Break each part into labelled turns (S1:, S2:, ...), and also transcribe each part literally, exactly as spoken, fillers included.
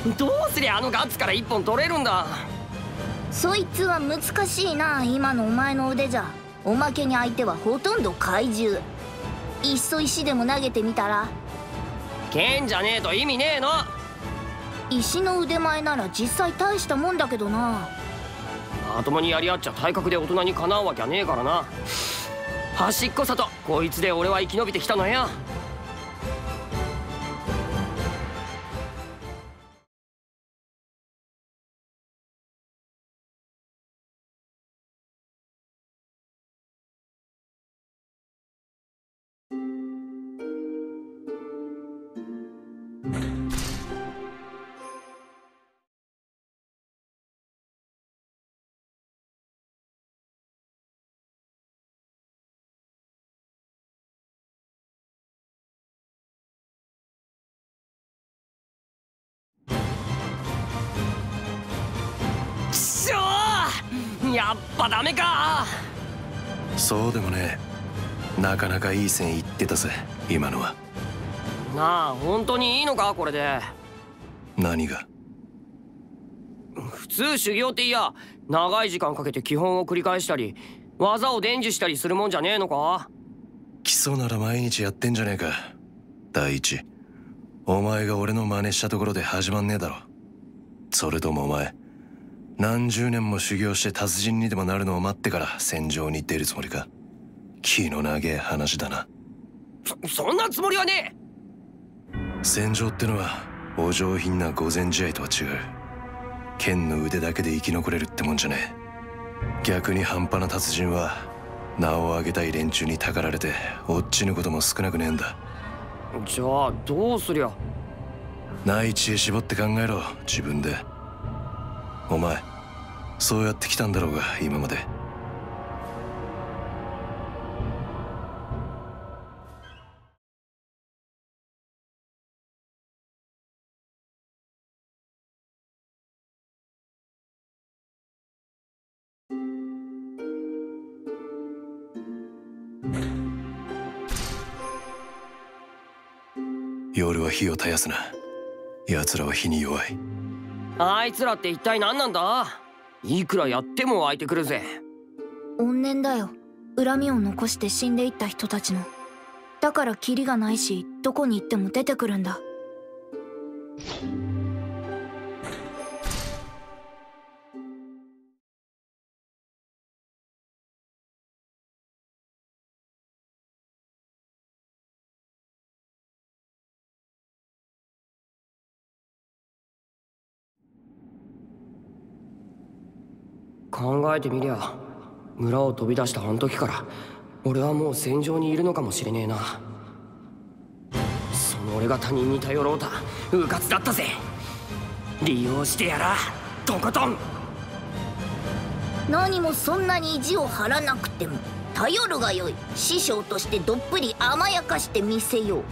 S1: どうすりゃあのガッツから一本取れるんだ。
S2: そいつは難しいな。今のお前の腕じゃ。おまけに相手はほとんど怪獣。いっそ石でも投げてみたら。
S1: 剣じゃねえと意味ねえの。
S2: 石の腕前なら実際大したもんだけどな。
S1: まともにやり合っちゃ体格で大人にかなうわけはねえからな。端っこさとこいつで俺は生き延びてきたのよ。やっぱダメか。
S3: そうでもねえ。なかなかいい線いってたぜ今のは。
S1: なあ本当にいいのかこれで。
S3: 何が？
S1: 普通修行っていや長い時間かけて基本を繰り返したり技を伝授したりするもんじゃねえのか。
S3: 基礎なら毎日やってんじゃねえか。第一お前が俺の真似したところで始まんねえだろ。それともお前何十年も修行して達人にでもなるのを待ってから戦場に出るつもりか。気の長え話だな。
S1: そそんなつもりはね
S3: え。戦場ってのはお上品な御前試合とは違う。剣の腕だけで生き残れるってもんじゃねえ。逆に半端な達人は名を上げたい連中にたかられて落ちぬことも少なくねえんだ。
S1: じゃあどうすりゃ。
S3: ない知恵絞って考えろ自分で。お前そうやってきたんだろうが今まで。夜は火を絶やすな。奴らは火に弱い。
S1: あいつらって一体何なんだ。いくらやっても湧いてくるぜ。
S2: 怨念だよ。恨みを残して死んでいった人たちの。だからキリがないしどこに行っても出てくるんだ。
S1: 考えてみりゃ村を飛び出したあの時から俺はもう戦場にいるのかもしれねえな。その俺が他人に頼ろうたうかつだったぜ。利用してやらとことん。
S2: 何もそんなに意地を張らなくても頼るがよい。師匠としてどっぷり甘やかしてみせよう。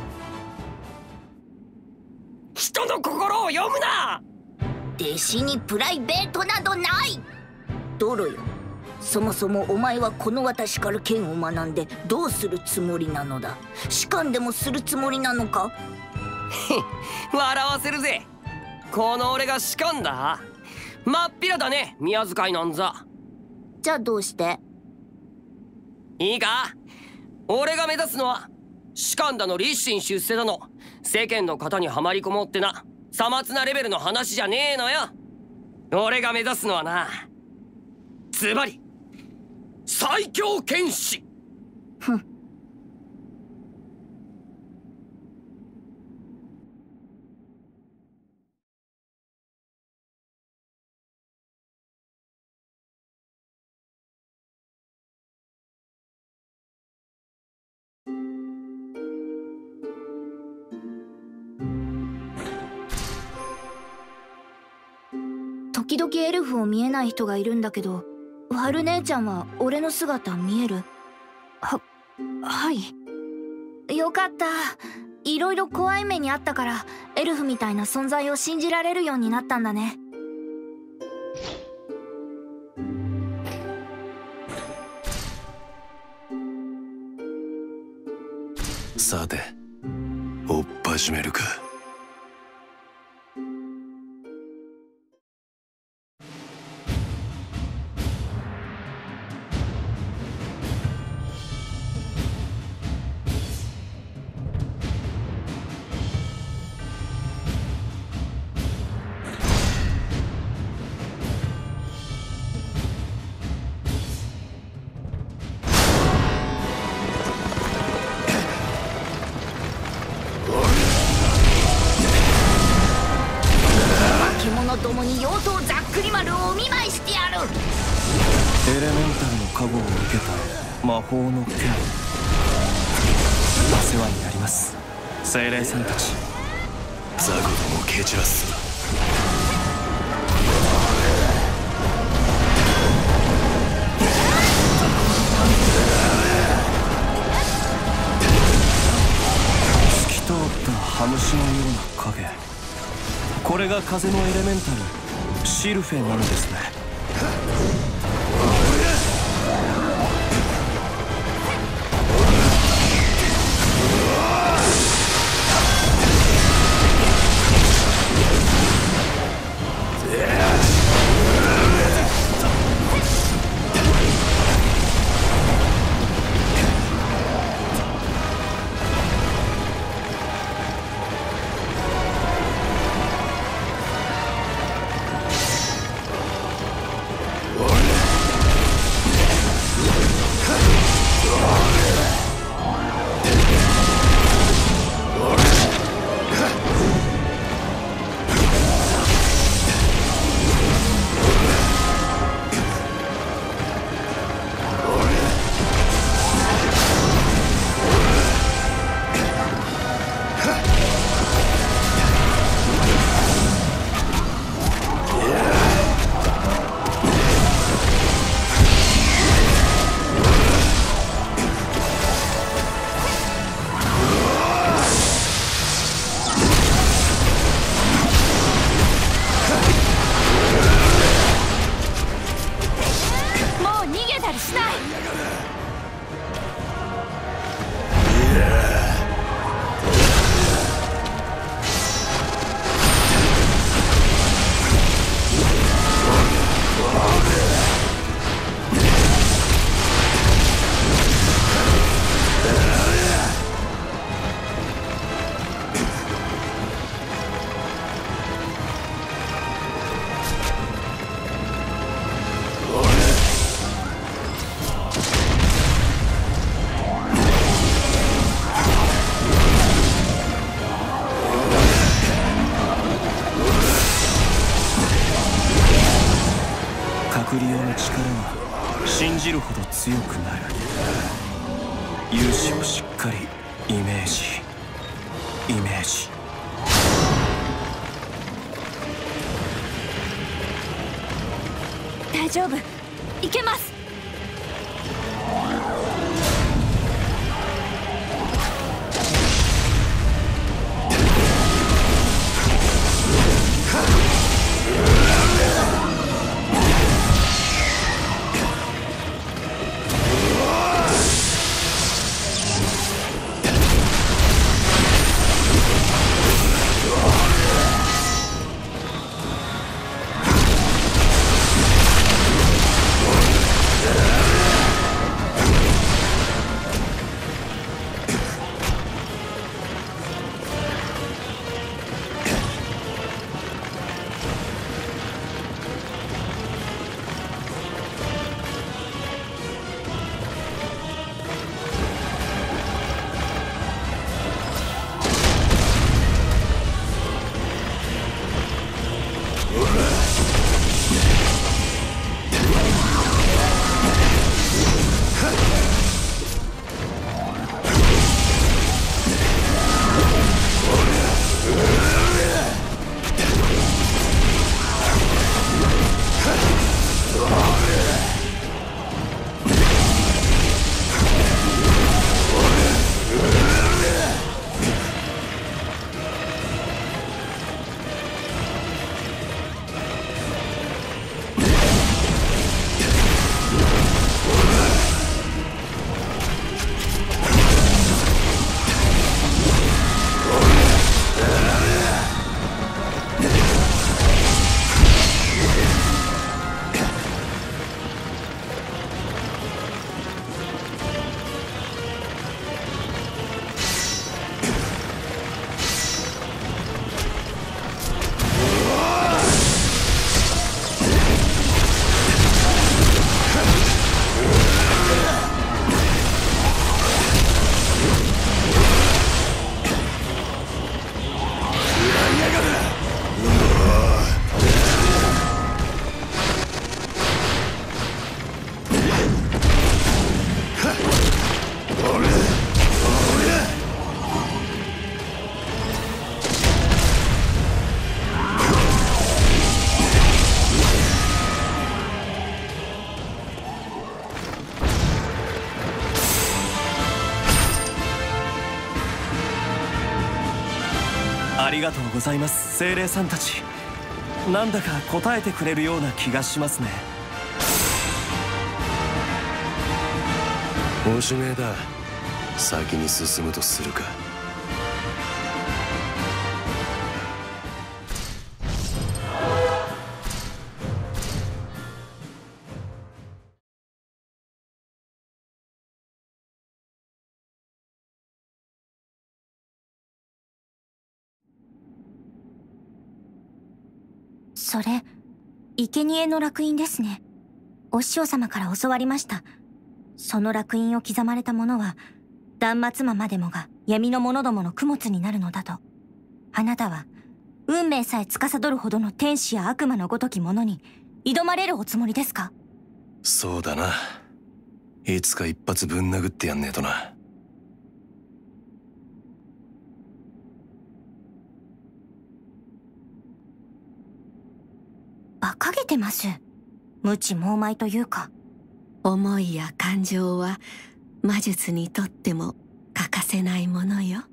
S1: 人の心を読むな。
S2: 弟子にプライベートなどない。ドロよ、そもそもお前はこの私から剣を学んでどうするつもりなのだ。仕官でもするつもりなのか。
S1: 笑わせるぜ。この俺が仕官だ。まっぴらだね宮遣いなんざ。
S2: じゃあどうして。
S1: いいか、俺が目指すのは仕官だの立身出世だの世間の型にはまりこもってなさまつなレベルの話じゃねえのよ。俺が目指すのはなズバリ最強剣士。
S2: ふん。時々エルフを見えない人がいるんだけど、ワル姉ちゃんは俺の姿見える？は、はい。よかった。いろいろ怖い目にあったからエルフみたいな存在を信じられるようになったんだね。
S3: さて追っ始めるか。
S2: もに妖刀ざっくり丸をお見舞いしてやる。
S4: エレメンタルの加護を受けた魔法の剣、お世話になります、精霊さんたち。
S3: ザゴども蹴散らすな。
S4: 透き通ったハムシのような影、これが風のエレメンタルシルフェなのですね。クリオの力は信じるほど強くなる。勇姿をしっかりイメージイメージ。
S2: 大丈夫、いけます。
S4: がとうございます、精霊さんたち。なんだか答えてくれるような気がしますね。
S3: おしめだ。先に進むとするか。
S2: それ、生贄の烙印ですね。お師匠様から教わりました。その烙印を刻まれた者は、断末魔までもが闇の者どもの供物になるのだと。あなたは、運命さえ司るほどの天使や悪魔のごとき者に挑まれるおつもりですか？
S3: そうだな。いつか一発ぶん殴ってやんねえとな。
S2: 馬鹿げてます。無知猛邁というか。
S5: 思いや感情は魔術にとっても欠かせないものよ。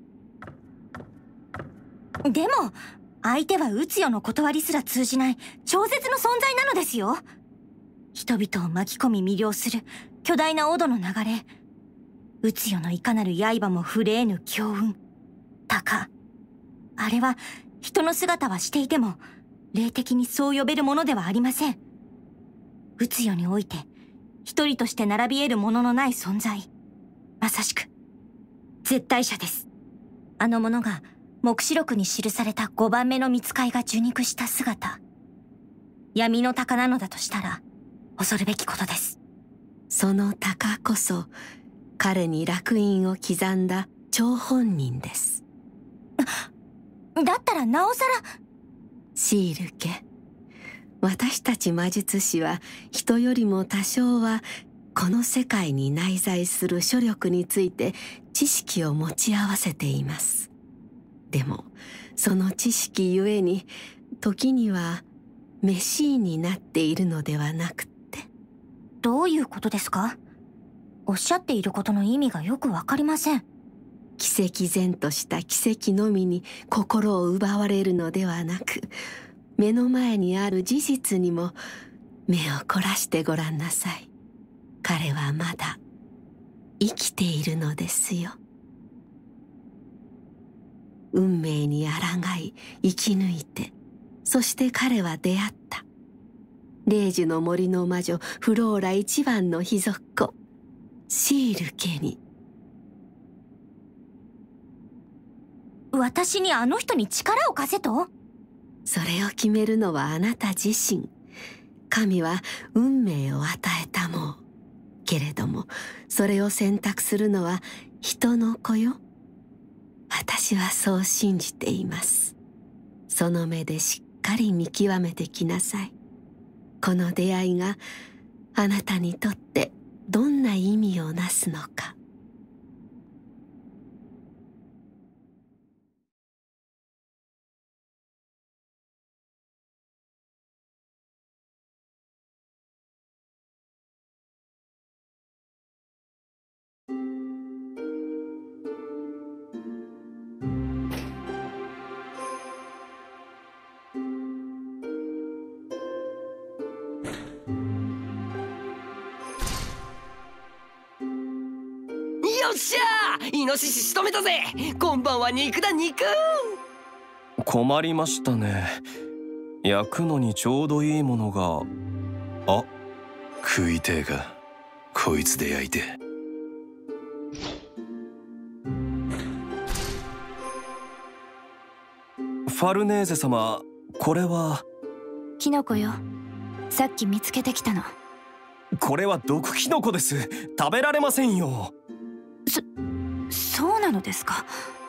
S2: でも、相手は宇津代の断りすら通じない超絶の存在なのですよ。人々を巻き込み魅了する巨大なオドの流れ。宇津代のいかなる刃も触れえぬ強運。たか。あれは、人の姿はしていても、霊的にそう呼べるものではありません。宇津代において、一人として並び得るもののない存在。まさしく、絶対者です。あの者が、黙示録に記された五番目の見つかいが受肉した姿。闇の鷹なのだとしたら、恐るべきことです。
S5: その鷹こそ、彼に烙印を刻んだ張本人です。
S2: だったらなおさら、
S5: シール家。私たち魔術師は人よりも多少はこの世界に内在する諸力について知識を持ち合わせています。でもその知識ゆえに時にはメシーになっているのではなくって。
S2: どういうことですか？おっしゃっていることの意味がよくわかりません。
S5: 奇跡然とした奇跡のみに心を奪われるのではなく、目の前にある事実にも目を凝らしてごらんなさい。彼はまだ生きているのですよ。運命に抗い生き抜いて、そして彼は出会った。霊樹の森の魔女フローラ一番の秘族子シール家に。
S2: 私にあの人に力を貸せと？
S5: それを決めるのはあなた自身。神は運命を与えたもう。けれども、それを選択するのは人の子よ。私はそう信じています。その目でしっかり見極めてきなさい。この出会いがあなたにとってどんな意味をなすのか。
S1: よっしゃー、イノシシ仕留めたぜ。こんばんは。肉だ肉。
S4: 困りましたね。焼くのにちょうどいいものが。あ、
S3: 食いてえか。こいつで焼いて。
S4: ファルネーゼ様、これは。
S2: キノコよ。さっき見つけてきたの。
S4: これは毒キノコです。食べられませんよ。
S2: そ、そうなのですか。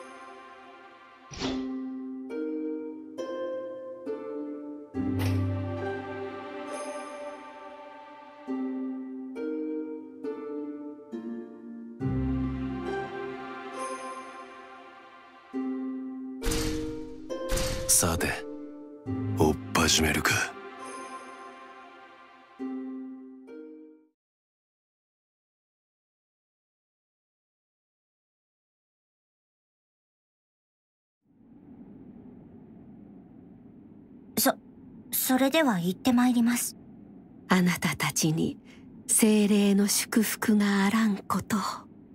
S3: さて、追っ始めるか。
S2: それでは行ってまいります。
S5: あなたたちに精霊の祝福があらんことを。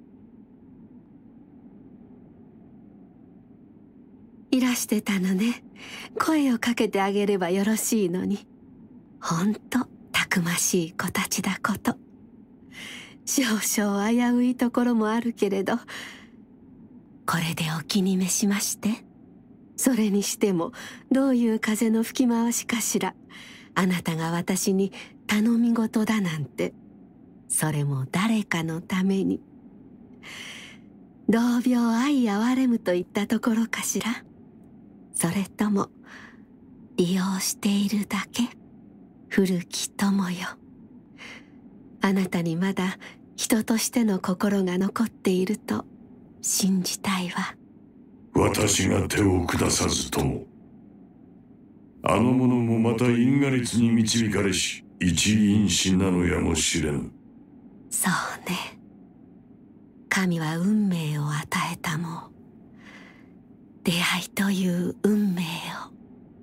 S5: いらしてたのね。声をかけてあげればよろしいのに。ほんとたくましい子たちだこと。少々危ういところもあるけれど、これでお気に召しまして。それにしてもどういう風の吹き回しかしら。あなたが私に頼み事だなんて、それも誰かのために。同病相憐れむといったところかしら。それとも利用しているだけ。古き友よ。あなたにまだ人としての心が残っていると信じたいわ。
S6: 私が手を下さずとも、あの者もまた因果律に導かれし一因子なのやもしれぬ。
S5: そうね。神は運命を与えたもん。出会いという運命を。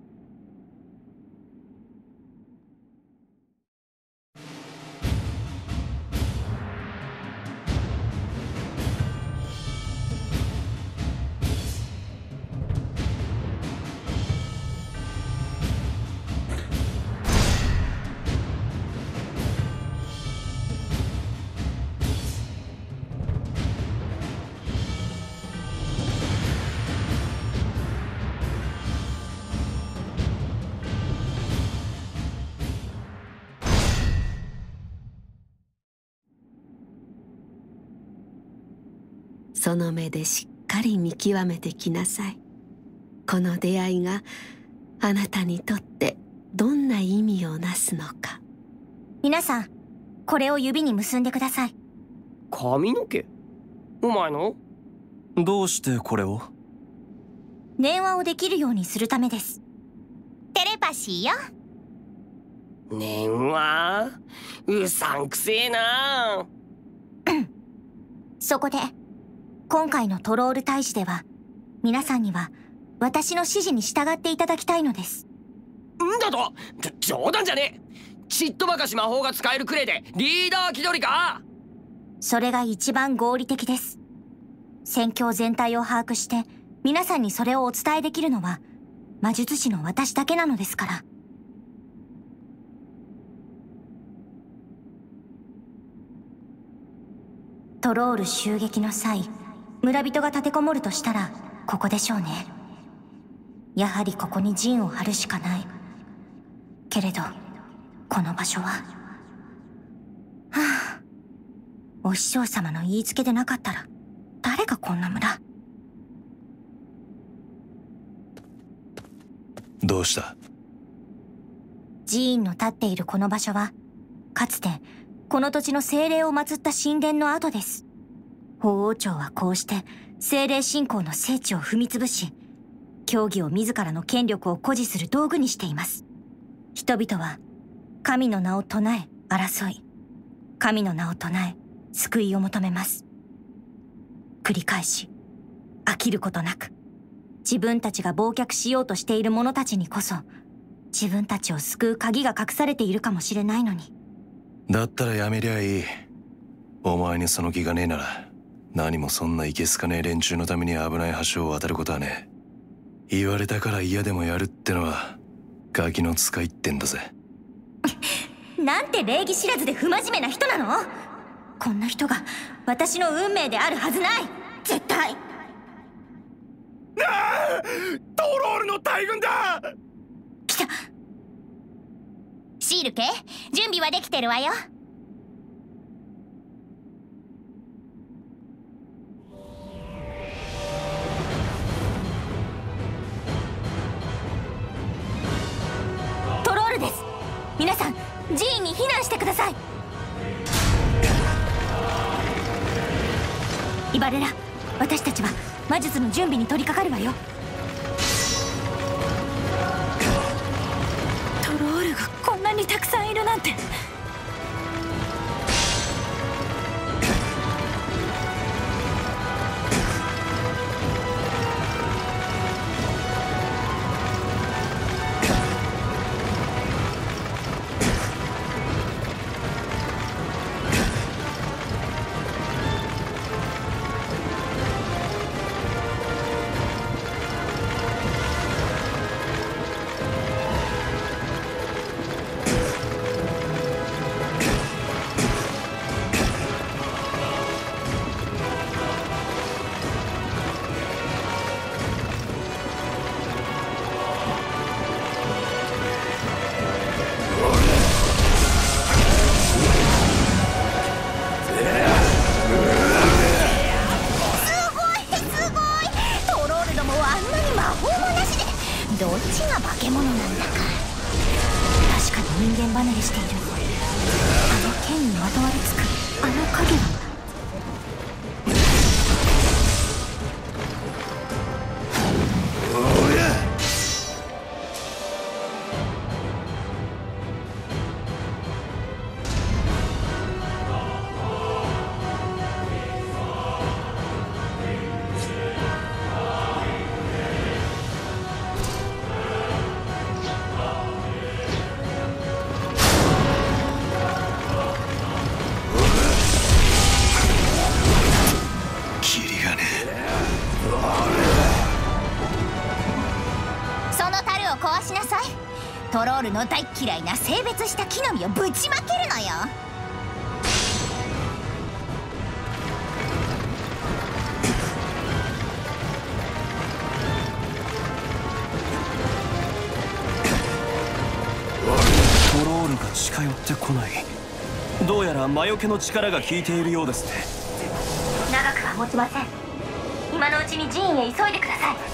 S5: その目でしっかり見極めてきなさい。この出会いがあなたにとってどんな意味をなすのか。
S2: 皆さん、これを指に結んでください。
S1: 髪の毛？お前の？
S4: どうしてこれを？
S2: 電話をできるようにするためです。テレパシーよ。
S1: 電話？うさんくせえな。
S2: そこで今回のトロール大使では、皆さんには私の指示に従っていただきたいのです。
S1: んだと？冗談じゃねえ。ちっとばかし魔法が使えるくれいでリーダー気取りか？
S2: それが一番合理的です。戦況全体を把握して皆さんにそれをお伝えできるのは魔術師の私だけなのですから。トロール襲撃の際、村人が立てこもるとしたらここでしょうね。やはりここに陣を張るしかない。けれどこの場所は、はあ、お師匠様の言いつけでなかったら誰がこんな村。
S3: どうした？
S2: 寺院の立っているこの場所は、かつてこの土地の精霊を祀った神殿の跡です。法王朝はこうして精霊信仰の聖地を踏み潰し、教義を自らの権力を誇示する道具にしています。人々は神の名を唱え争い、神の名を唱え救いを求めます。繰り返し飽きることなく、自分たちが忘却しようとしている者たちにこそ自分たちを救う鍵が隠されているかもしれないのに。
S3: だったらやめりゃいい。お前にその気がねえなら、何もそんないけすかねえ連中のために危ない橋を渡ることはねえ。言われたから嫌でもやるってのはガキの使いってんだぜ。
S2: なんて礼儀知らずで不真面目な人なの。こんな人が私の運命であるはずない。絶対。
S6: なあ、トロールの大軍だ。
S2: 来た。シール家、準備はできてるわよ。トロールです。皆さん、寺院に避難してください。イバレラ、私たちは魔術の準備に取り掛かるわよ。トロールがこんなにたくさんいるなんて。 人間離れしている。あの剣にまとわりつくあの影は。
S7: トロールの大嫌いな性別した木の実をぶちまけるのよ。
S4: トロールが近寄ってこない。どうやら魔除けの力が効いているようですね。
S2: 長くは持ちません。今のうちに寺院へ急いでください。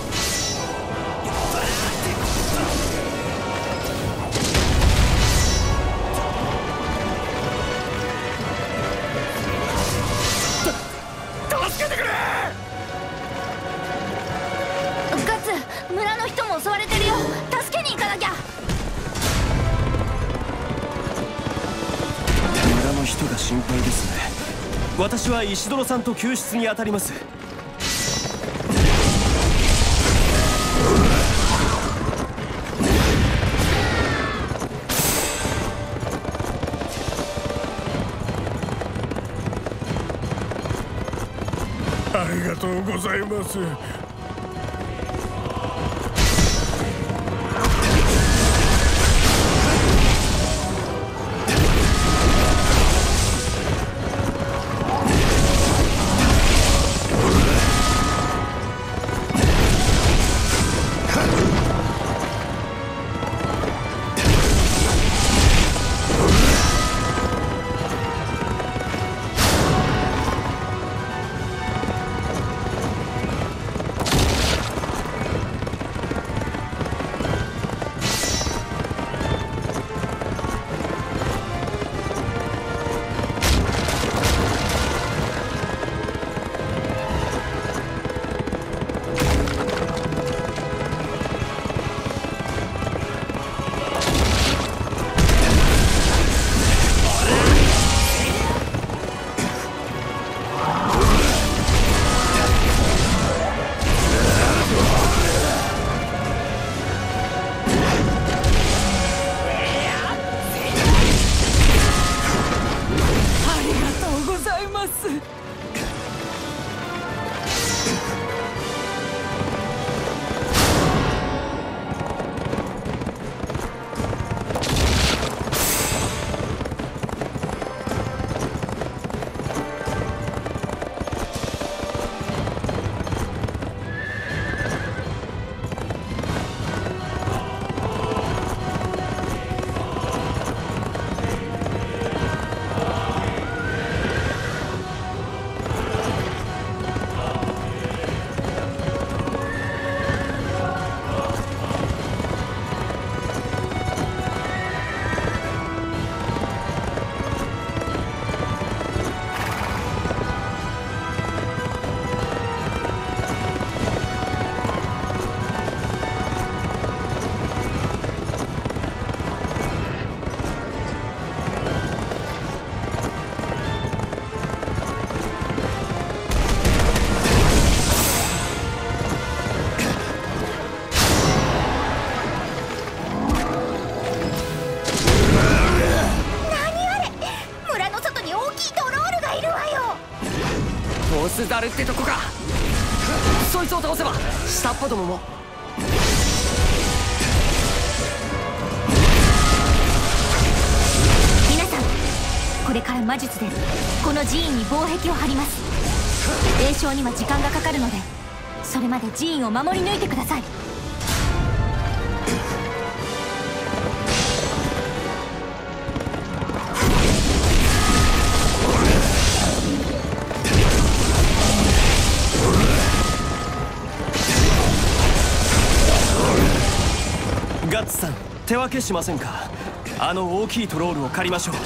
S2: 村の人も襲われてるよ。助けに行かなきゃ。
S4: 村の人が心配ですね。私は石泥さんと救出に当たります。
S6: ありがとうございます。
S1: ボスザルってとこか。そいつを倒せば下っ端どもも。
S7: 皆さん、これから魔術でこの寺院に防壁を張ります。詠唱には時間がかかるので、それまで寺院を守り抜いてください。
S4: ガッツさん、手分けしませんか？ あの大きいトロールを借りましょう。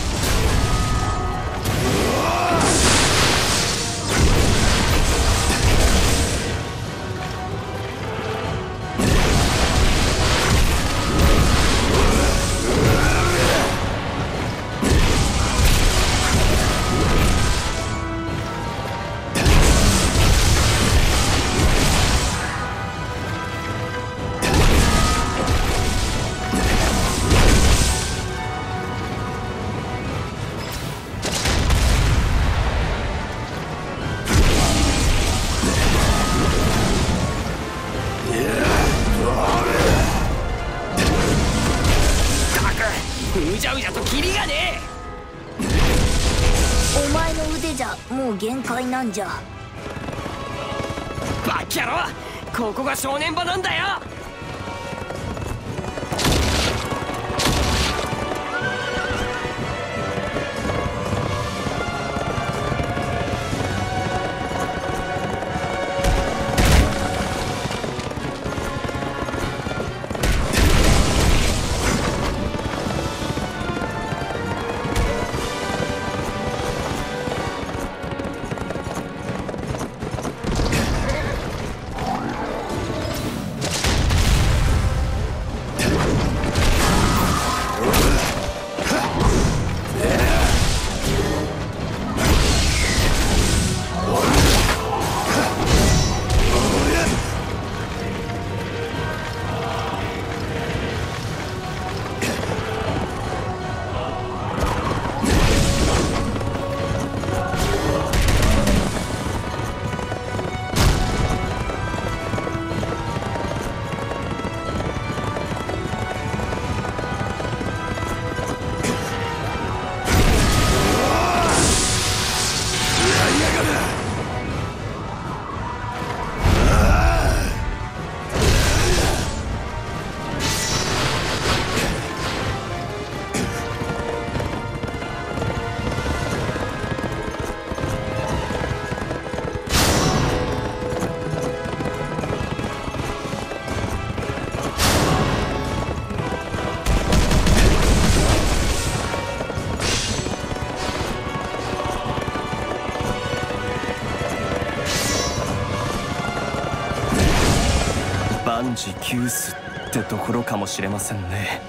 S1: うじゃうじゃとキリがねえ。
S2: お前の腕じゃもう限界なんじゃ。
S1: バッキャロ、ここが正念場なんだよ。
S4: 万事休すってところかもしれませんね。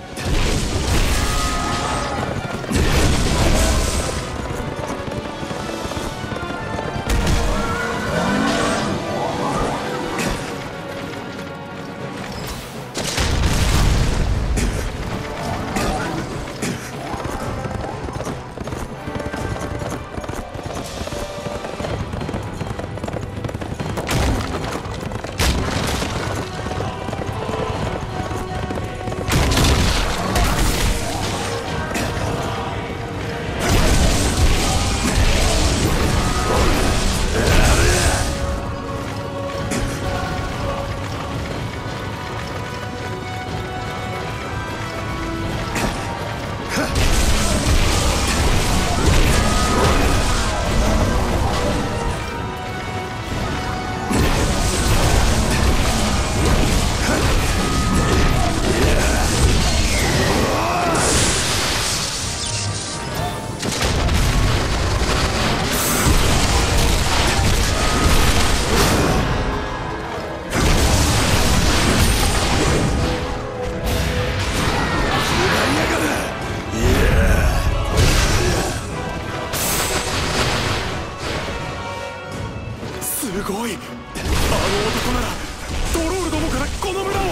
S4: すごい、あの男ならドロールどもからこの村を。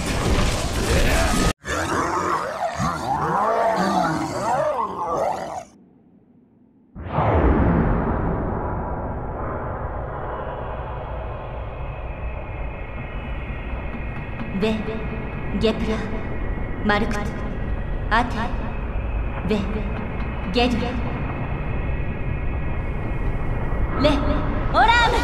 S7: ベ、ゲプラ、マルクト、アティ、ベ、ゲドゥ、レ、オラーム。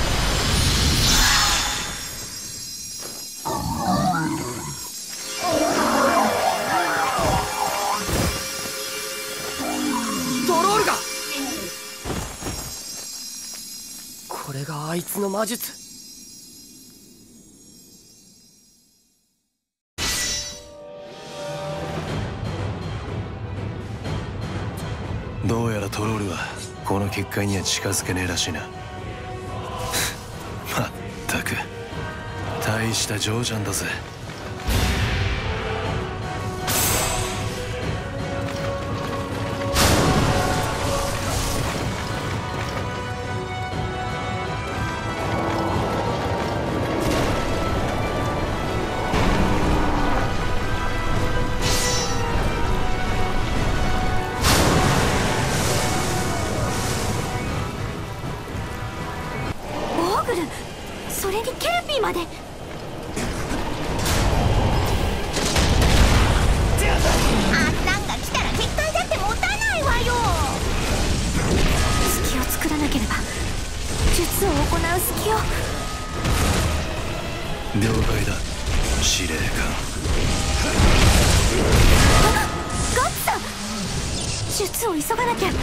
S1: ドロールが。これがあいつの魔術。
S3: どうやらトロールはこの結界には近づけねえらしいな。まったく大したジョーちゃんだぜ。
S7: それにケルピーまで。あんなんが来たら結界だって持たないわよ。隙を作らなければ。術を行う隙を。
S3: 了解だ司令官。
S7: あ、ガッツさん、術を急がなきゃ。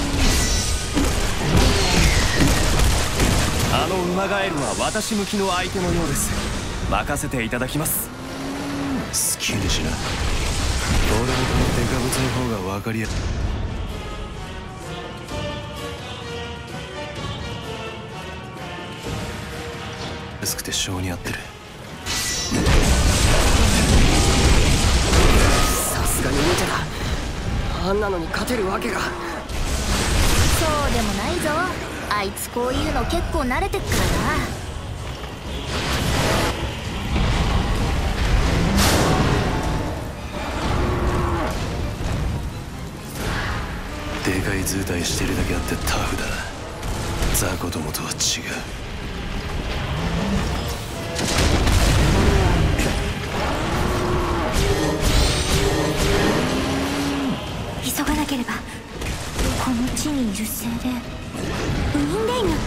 S4: あのウマガエルは私向きの相手のようです。任せていただきます。
S3: 好きにしな。俺もこのデカブツの方が分かりやすくて性に合ってる。
S1: さすがに無茶だ。あんなのに勝てるわけが。
S2: そうでもないぞ。あいつこういうの結構慣れてっからな。
S3: でかい図体してるだけあってタフだ。雑魚どもとは違う。
S7: 急がなければ。この地にいる精霊ウィンレイム。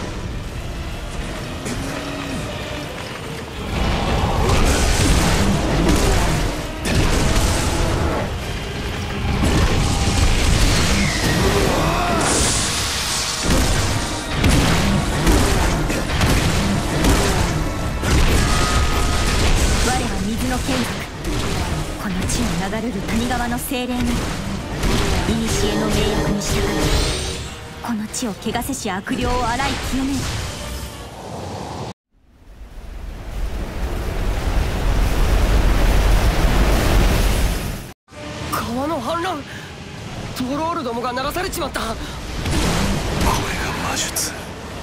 S7: 我は水の眷属。この地を流れる谷川の精霊なり、古の命役に従い、この地を汚せし悪霊を洗い清める。
S1: 川の氾濫。トロールどもが鳴らされちまった。これ
S3: が魔術。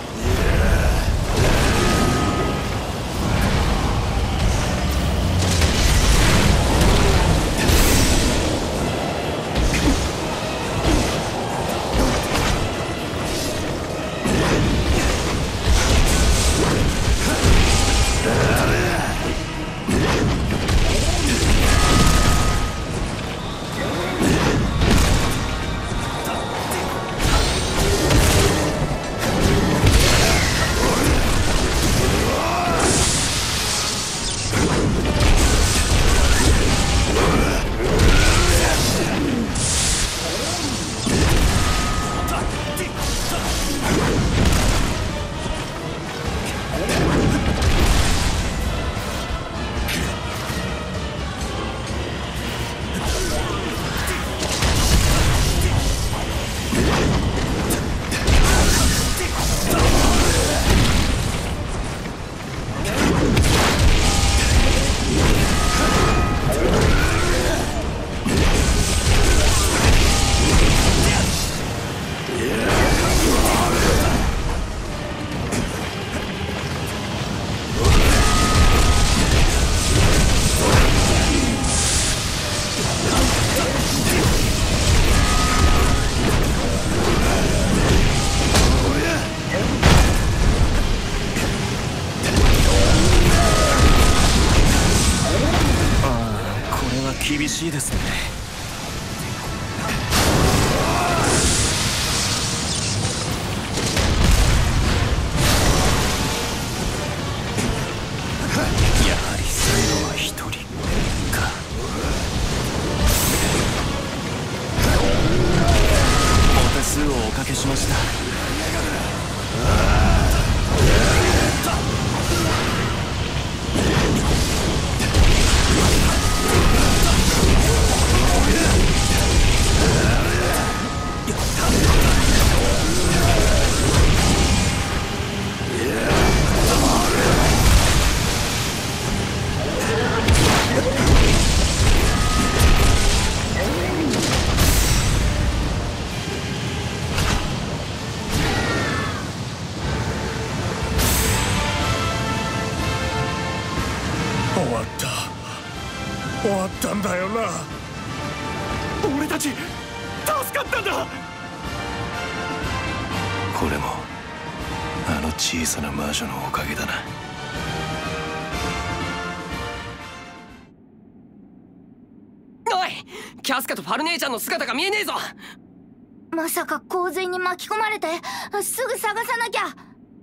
S4: 厳しいですね。やはり最後は一人か。お手数をおかけしました。
S3: やった
S8: あったんだよな。
S4: 俺たち助かったんだ。
S3: これもあの小さな魔女のおかげだな。
S1: おい、キャスカとファル姉ちゃんの姿が見えねえぞ。
S2: まさか洪水に巻き込まれて、すぐ探さなきゃ。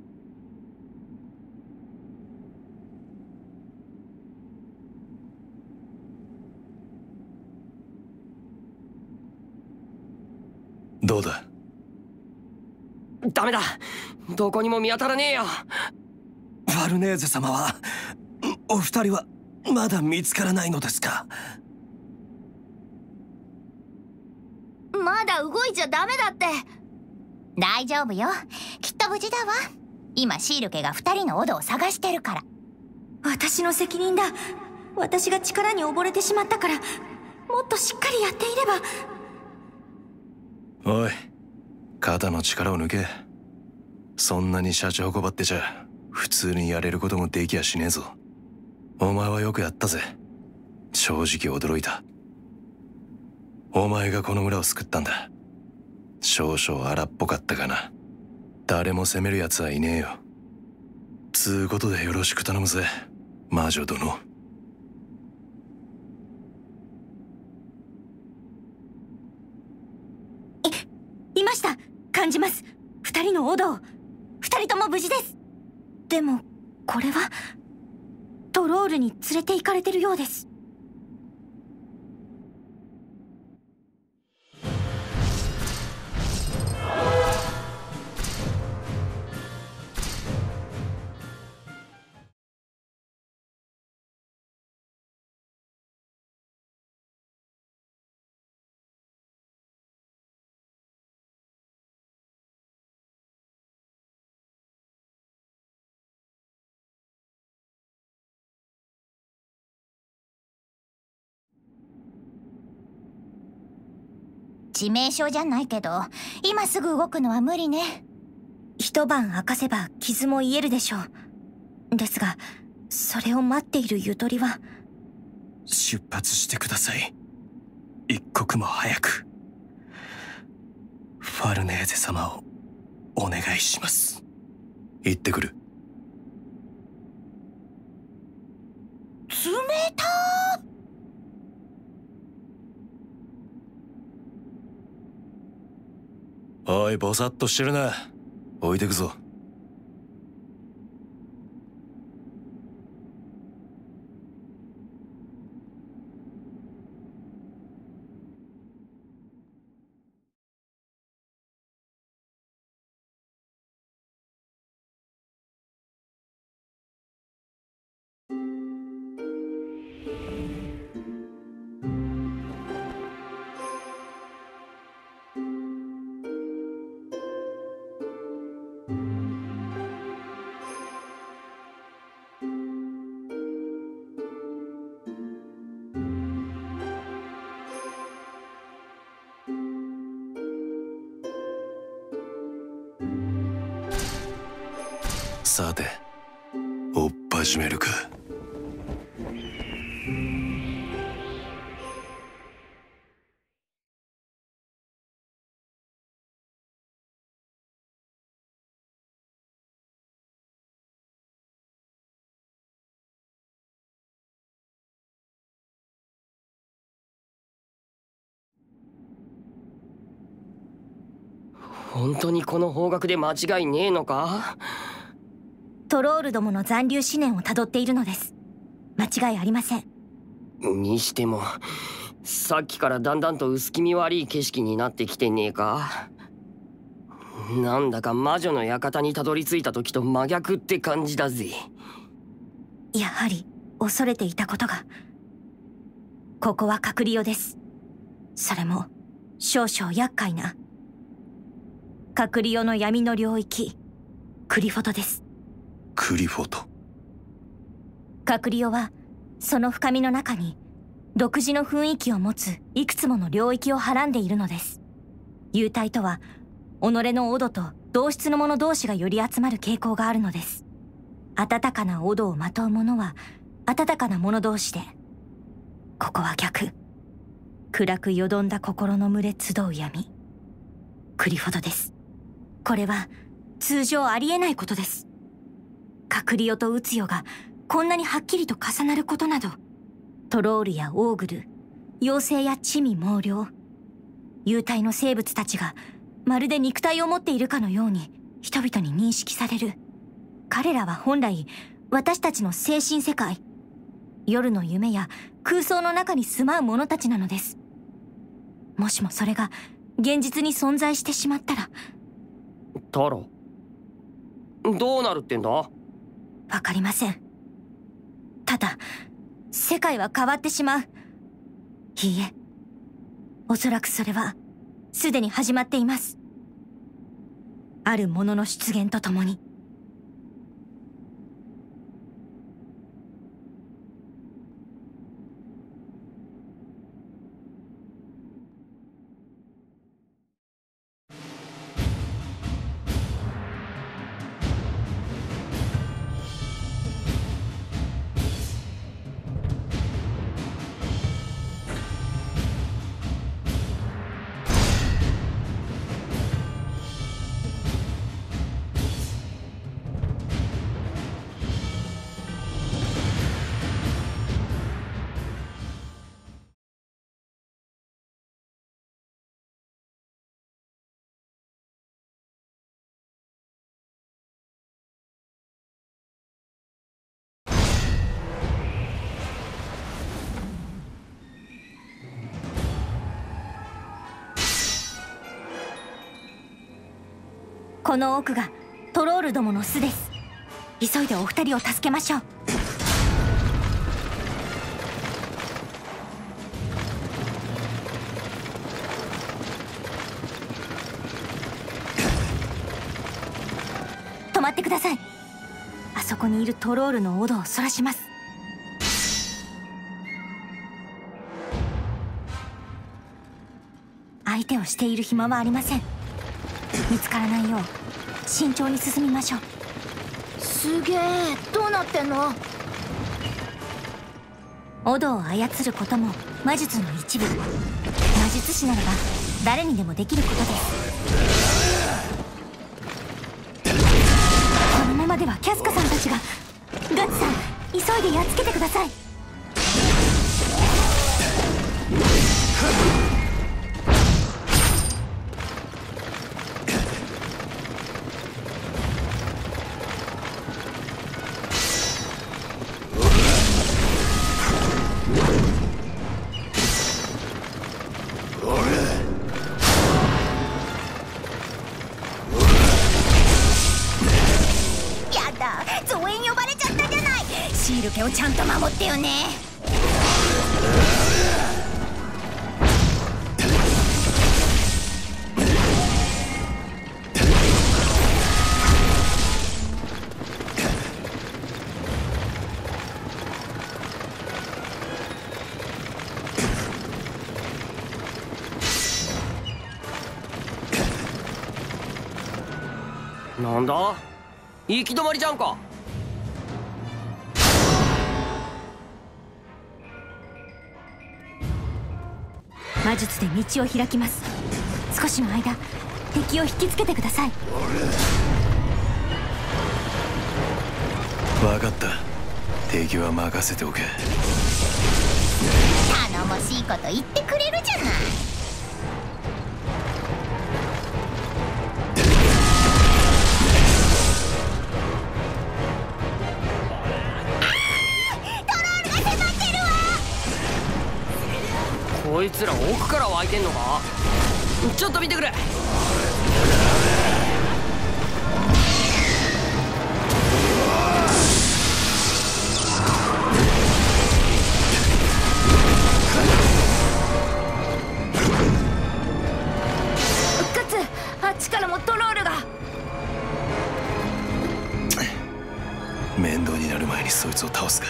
S3: どうだ？
S1: ダメだ、どこにも見当たらねえよ。
S4: ファルネーゼ様は、お二人はまだ見つからないのですか？
S2: まだ動いちゃダメだって。
S9: 大丈夫よ、きっと無事だわ。今シール家が二人のオドを探してるから。
S7: 私の責任だ。私が力に溺れてしまったから、もっとしっかりやっていれば。
S3: おい、肩の力を抜け。そんなにシャチホコばってちゃ普通にやれることもできやしねえぞ。お前はよくやったぜ。正直驚いた。お前がこの村を救ったんだ。少々荒っぽかったかな。誰も責める奴はいねえよ。つうことでよろしく頼むぜ、魔女殿。
S7: いました。感じます。二人のオドを。二人とも無事です。でもこれはトロールに連れて行かれてるようです。
S9: 致命傷じゃないけど今すぐ動くのは無理ね。
S7: 一晩明かせば傷も癒えるでしょう。ですがそれを待っているゆとりは。
S4: 出発してください。一刻も早く。ファルネーゼ様をお願いします。
S3: 行ってくる。
S9: 冷たー。
S3: おい、ぼさっとしてるな。置いてくぞ。さて、追っ始めるか。
S1: 本当にこの方角で間違いねえのか？
S7: トロールどもの残留思念をたどっているのです。間違いありません。
S1: にしてもさっきからだんだんと薄気味悪い景色になってきてねえか？なんだか魔女の館にたどり着いた時と真逆って感じだぜ。
S7: やはり恐れていたことが。ここは隔離用です。それも少々厄介な隔離用の闇の領域、クリフォトです。
S3: クリフォト。
S7: 隔離用はその深みの中に独自の雰囲気を持ついくつもの領域をはらんでいるのです。幽体とは己のオドと同質の者同士がより集まる傾向があるのです。温かなオドをまとう者は温かな者同士で、 ここは逆。暗くよどんだ心の群れ集う闇。クリフォドです。これは通常ありえないことです。カクリオとウツヨがこんなにはっきりと重なることなど、トロールやオーグル、妖精や地味猛量、幽体の生物たちがまるで肉体を持っているかのように人々に認識される。彼らは本来私たちの精神世界、夜の夢や空想の中に住まう者たちなのです。もしもそれが現実に存在してしまったら。
S1: タロ、どうなるってんだ？
S7: わかりません。ただ世界は変わってしまう。いいえ、おそらくそれはすでに始まっています。あるものの出現とともに。この奥がトロールどもの巣です。急いでお二人を助けましょう。止まってください。あそこにいるトロールのオドをそらします。相手をしている暇はありません。見つからないよう慎重に進みましょう。
S2: すげえ、どうなってんの？
S7: オドを操ることも魔術の一部。魔術師ならば誰にでもできることです。このままではキャスカさんたちが。ガチさん、急いでやっつけてください。シール家をちゃんと守ってよね。
S1: なんだ、行き止まりじゃんか。
S7: 魔術で道を開きます。少しの間敵を引きつけてください。
S3: 分かった。敵は任せておけ。
S9: 頼もしいこと言ってくれるじゃない。
S1: こいつら奥から湧いてんのか？ちょっと見てくれ。
S2: ガッツ、あっちからもトロールが。
S3: 面倒になる前にそいつを倒すか。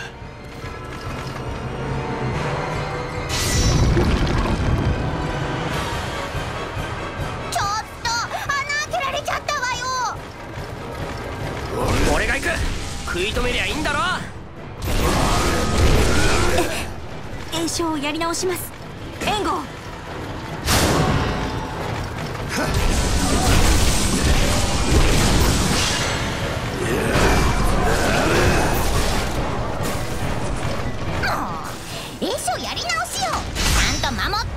S1: 俺が行く。食い止めりゃいいんだろ。
S7: 詠唱をやり直します。援護。
S9: 栄唱やり直しよ。ちゃんと守って。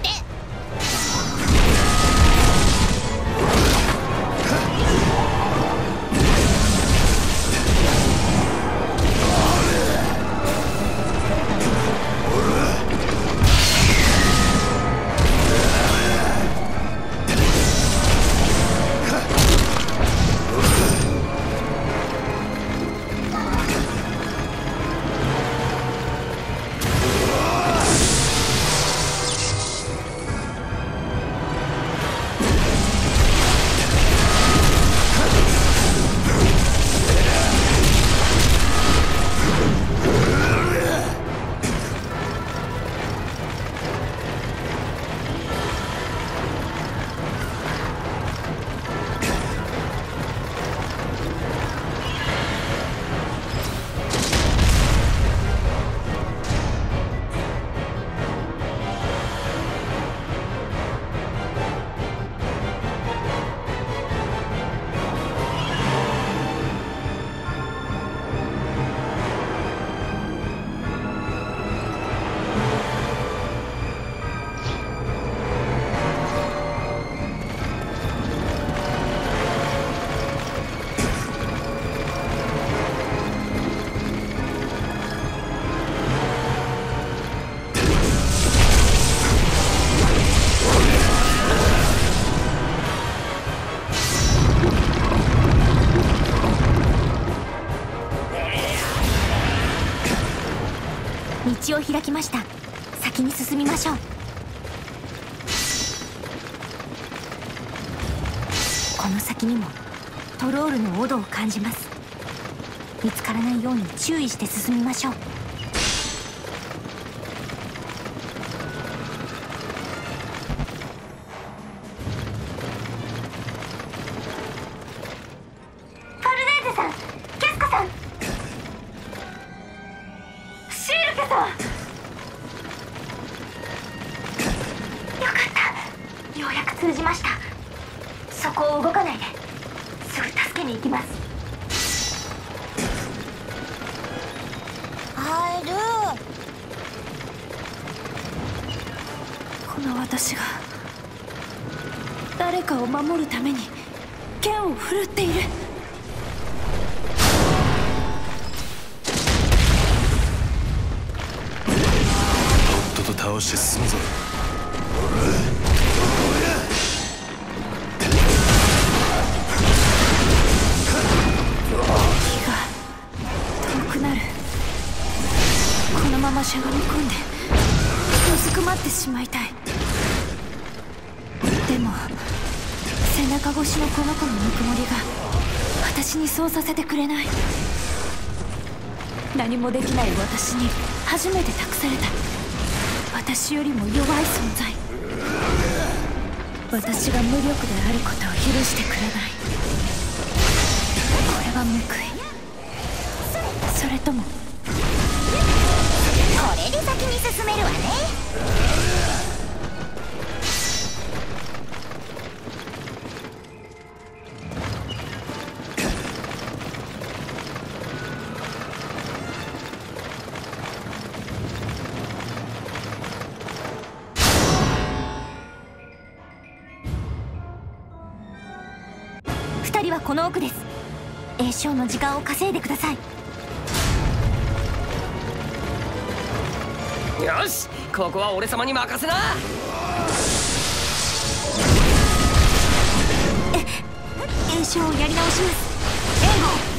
S7: 道を開きました。先に進みましょう。この先にもトロールのオドを感じます。見つからないように注意して進みましょう。
S2: ファルネーゼさん、キャスカさん、シールケさん、よかった。ようやく通じました。そこを動かないで、すぐ助けに行きます。
S9: 入る。
S2: この私が誰かを守るために剣を振るっている。
S3: とっとと倒して進むぞ。
S2: 気が遠くなる。このまましゃがみ込んでうずくまってしまいたい。でも背中越しのこの子のぬくもりが私にそうさせてくれない。何もできない私に初めて託された私よりも弱い存在。私が無力であることを許してくれない。これは報い、それとも
S9: これで先に進めるわね。
S7: 二人はこの奥です。栄唱の時間を稼いでください。
S1: よし、ここは俺様に任せな。
S7: 栄唱をやり直します。援護。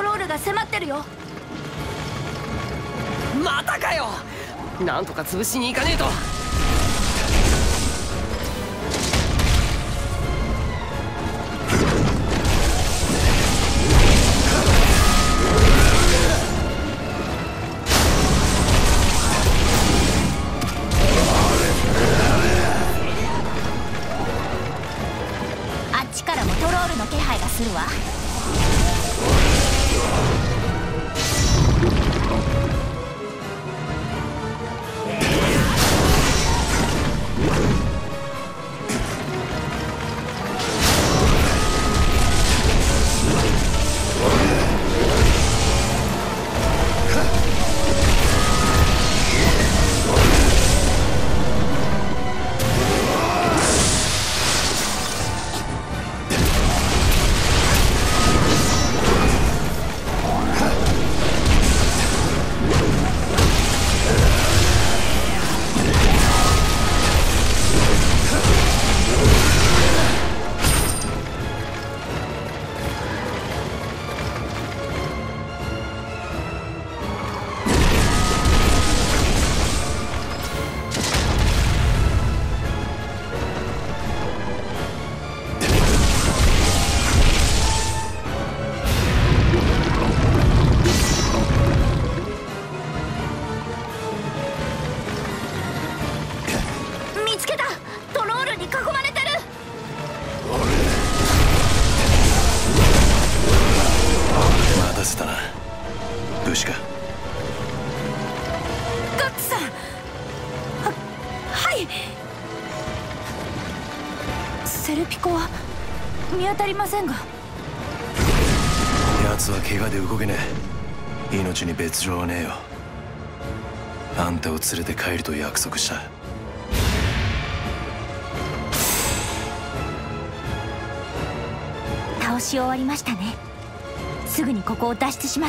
S2: トロールが迫ってるよ。
S1: またかよ。なんとか潰しに行かねえと。
S9: あっちからもトロールの気配がするわ。
S2: セルピコは見当たりませんが。
S3: 奴は怪我で動けねえ。命に別状はねえよ。あんたを連れて帰ると約束した。
S7: 倒し終わりましたね。すぐにここを脱出します。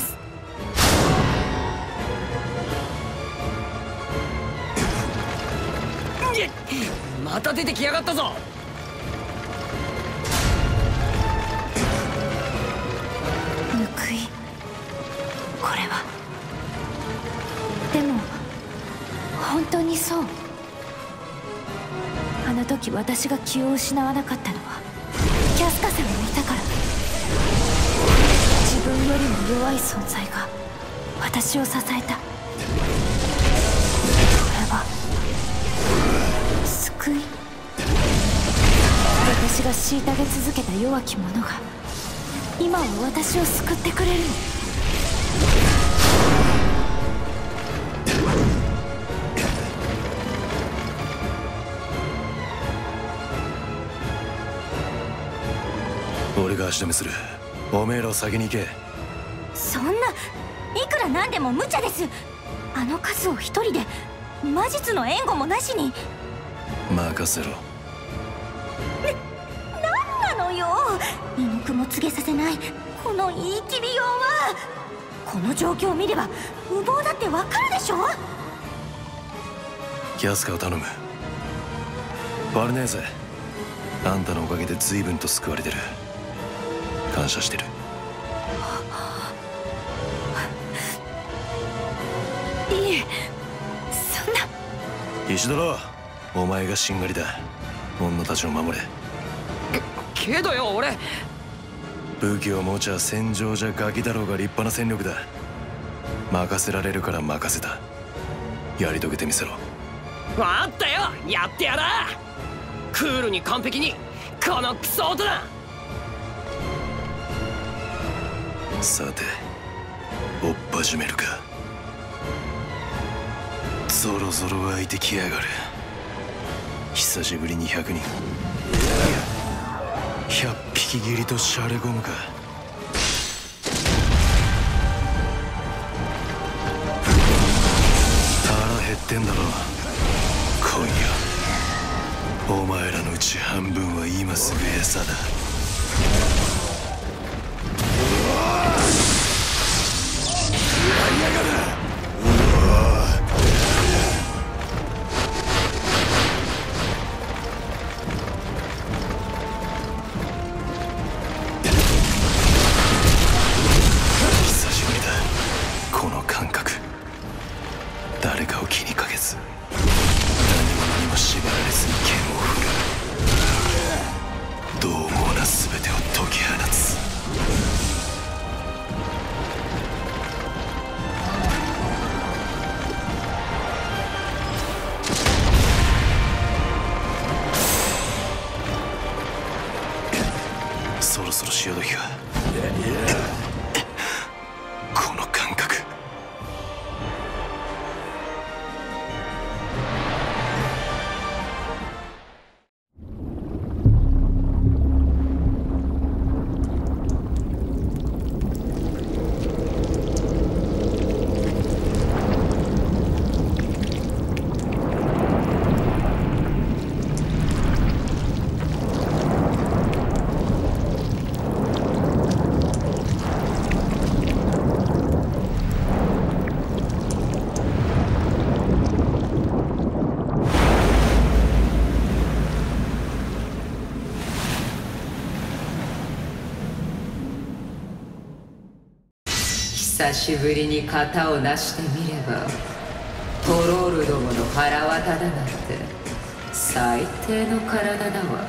S1: また出てきやがったぞ。
S2: 報い、これは。でも本当にそう。あの時私が気を失わなかったのはキャスカさんがいたから。自分よりも弱い存在が私を支えた。これは救い。私が虐げ続けた弱き者が今は私を救ってくれるの。
S3: 俺が足止めする。おめえらを先に行け。
S7: そんな、いくらなんでも無茶です。あの数を一人で魔術の援護もなしに。
S3: 任せろ。
S7: な、なんなのよ。二の句も告げさせないこの言い切りようは。この状況を見れば無謀だってわかるでしょ。
S3: キャスカを頼む。バルネーゼ、あんたのおかげで随分と救われてる。感謝してる。
S2: いえ、そんな。
S3: 石ドロ、お前がしんがりだ。女たちを守れ。
S1: けどよ、俺
S3: 武器を持ちゃ戦場じゃガキだろうが立派な戦力だ。任せられるから任せた。やり遂げてみせろ。
S1: あったよ、やってやら。クールに完璧に、このクソ大人。
S3: さて、追っ始めるか。ぞろぞろ湧いてきやがる。久しぶりにひゃくにん、いやひゃっぴき斬りとしゃれ込むか。腹減ってんだろ。今夜お前らのうち半分は今すぐ餌だ。 潮時か。この感覚。
S8: 久しぶりに型を成してみれば、トロールどもの腹渡だなんて最低の体だわ。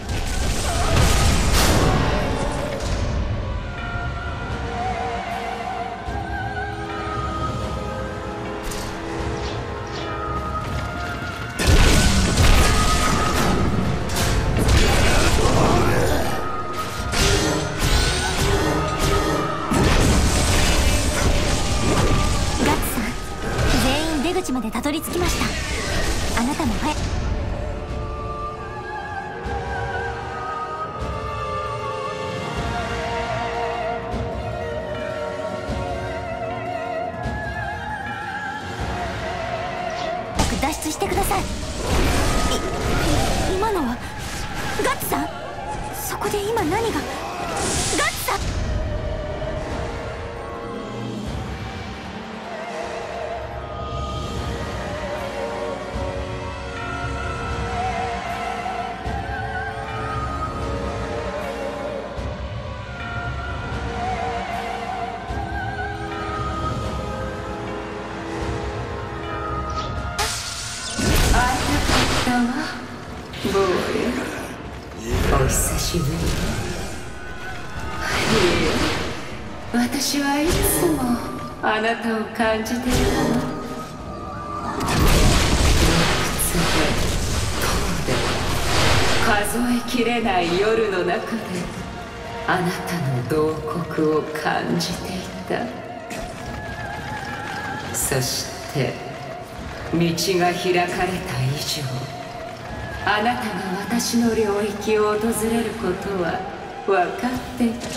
S7: までたどり着きました。あなたも早く。脱出してください。い今のはガッツさん。そこで今何が。ガッツさん。
S8: ボーイ、お久しぶり。いえ、私はいつもあなたを感じていたの。いくつで遠で数えきれない夜の中であなたの慟哭を感じていた。そして道が開かれた以上、あなたが私の領域を訪れることは分かっていた。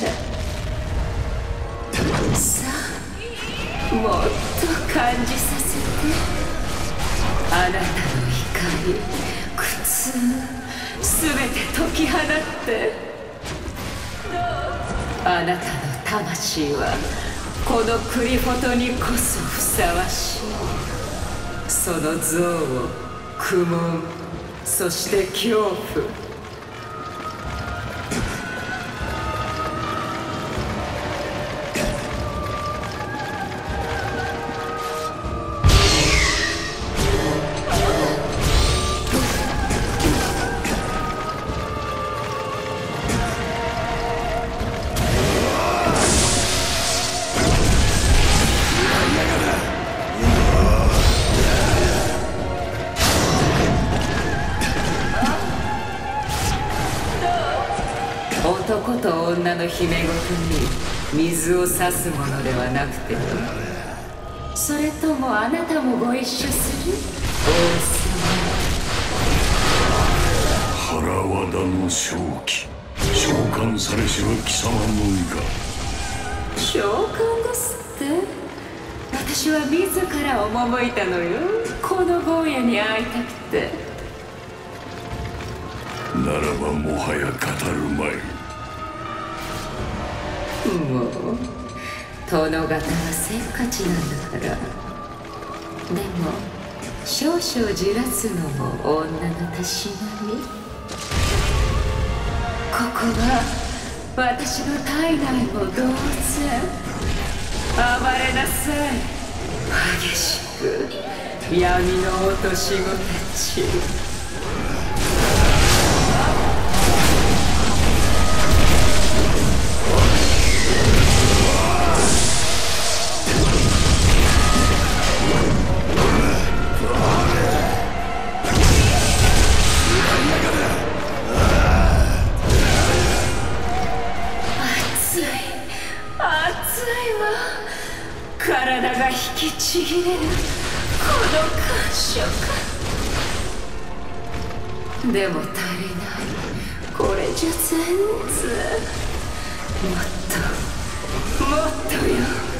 S8: さあ、もっと感じさせて。あなたの怒り、苦痛、すべて解き放って。あなたの魂はこのクリフォトにこそふさわしい。その憎悪、苦悶、そして恐怖。男と女の秘め事に水を差すものではなくて、それともあなたもご一緒する？
S6: 王様。腹和田の正気、召喚されしは貴様のみか。
S8: 召喚ですって？私は自ら赴いたのよ、この坊やに会いたくて。
S6: ならばもはや語るまい。
S8: もう殿方はせっかちなんだから。でも少々じらすのも女のたしなみ。ここは私の体内も同然。暴れなさい、激しく闇の落とし子たち。 体が引きちぎれるこの感触。でも足りない。これじゃ全然。もっともっとよ。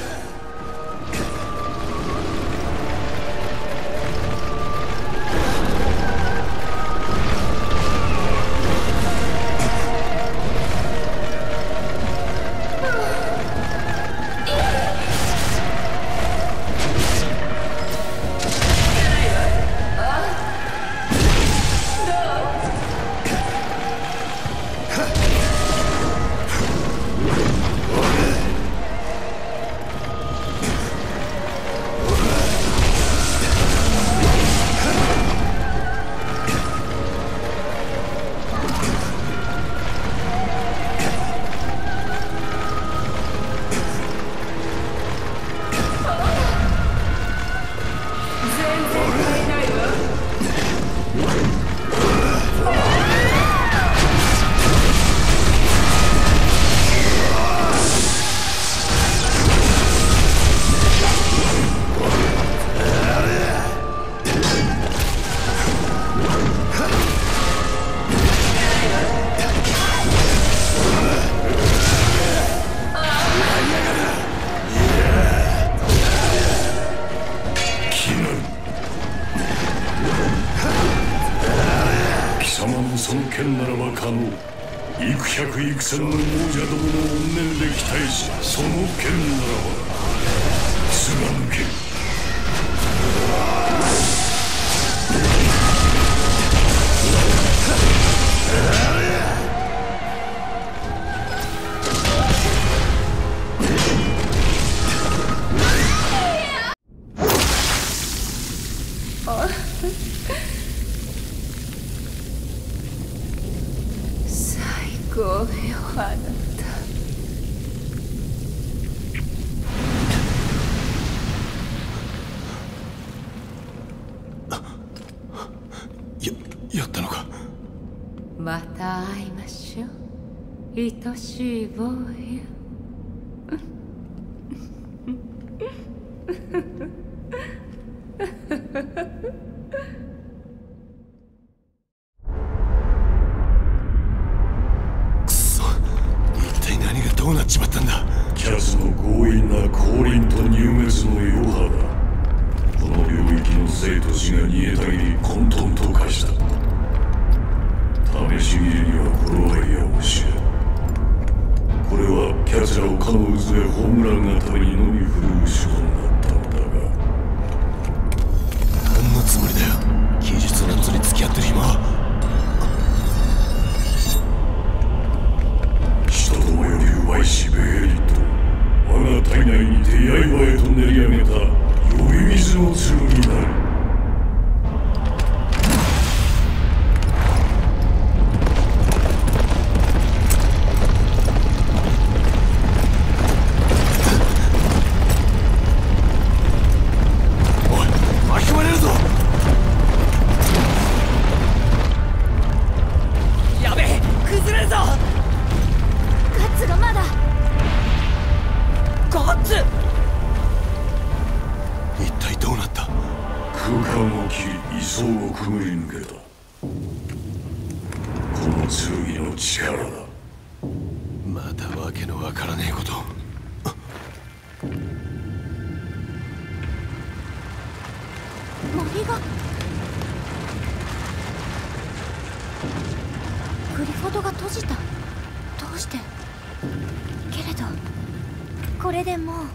S6: その剣ならば可能。幾百幾千の亡者どもの怨念で期待し、その剣ならば貫け。
S8: ごめん、あなた。
S3: や、やったのか。
S8: また会いましょう、愛しい坊や。
S3: どうなっちまったんだ。
S6: キャスの強引な降臨と入滅の余波だ。この領域の生と死が煮えたぎり混沌と化した。試し切りには頃合いやもしれん。これはキャツらをかの渦で葬らんがためにのみ振るう手段だったのだが。
S3: 何のつもりだよ。技術なんぞに付き合ってる暇は。
S6: 人どもより奪いしベエリット、我が体内にて刃へと練り上げた呼び水の剣なる。
S3: おい、巻き込まれるぞ。
S1: やべえ、崩れるぞ。
S2: ガッツがまだ。
S1: ガッツ、
S3: 一体どうなった。
S6: 空間を切り位相をくぐり抜けた。この剣の力だ。
S3: またわけのわからねえこと。
S2: 森がグリフォドが閉じた。どうして。けれどこれでもう。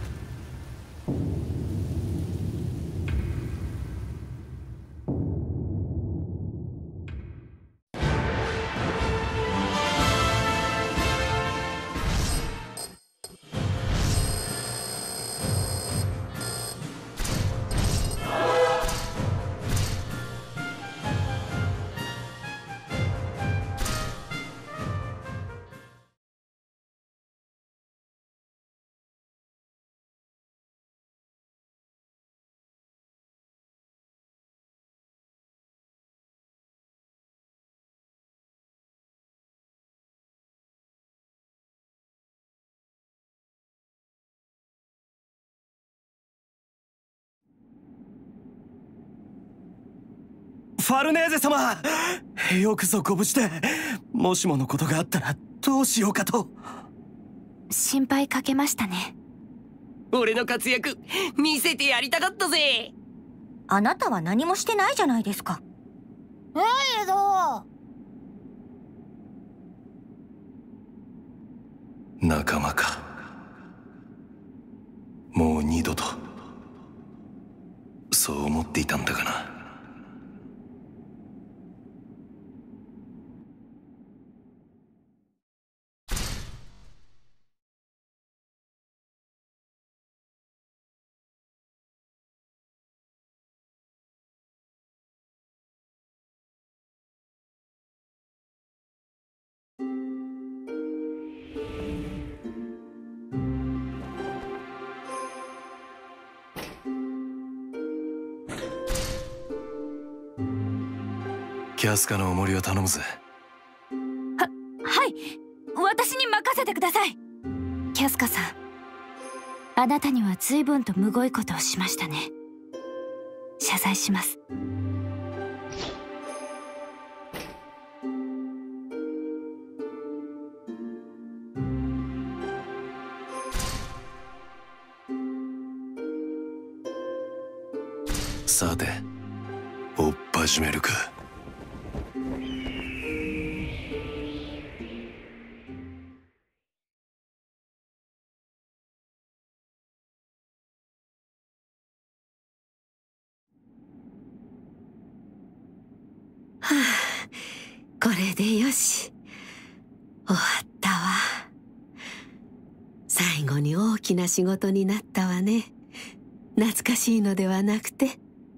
S4: ファルネーゼ様、よくぞご無事で。もしものことがあったらどうしようかと。
S2: 心配かけましたね。
S1: 俺の活躍見せてやりたかったぜ。
S7: あなたは何もしてないじゃないですか。
S9: ええど
S3: 仲間か。もう二度と。そう思っていたんだがな。キャスカのおもりを頼むぜ。
S2: は、はい。私に任せてください。キャスカさん、あなたには随分とむごいことをしましたね。謝罪します。
S3: さて、追っ始めるか。
S5: はあ、これでよし。終わったわ。最後に大きな仕事になったわね。懐かしいのではなくて。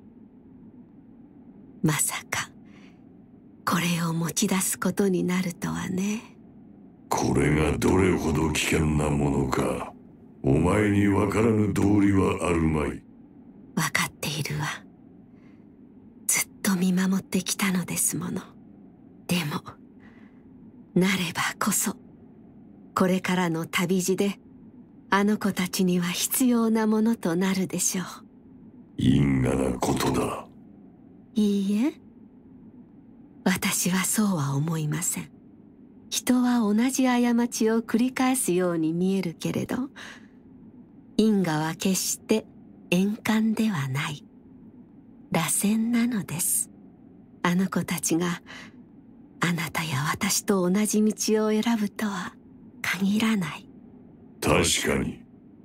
S5: まさかこれを持ち出すことになるとはね。
S6: これがどれほど危険なものか、お前に分からぬ道理はあるまい。
S5: 分かっているわ。ずっと見守ってきたのですもの。でもなればこそこれからの旅路であの子たちには必要なものとなるでしょう。
S6: 因果なことだ。
S5: いいえ、私はそうは思いません。人は同じ過ちを繰り返すように見えるけれど、因果は決して円環ではない。螺旋なのです。あの子たちがあなたや私と同じ道を選ぶとは限らない。
S6: 確かに。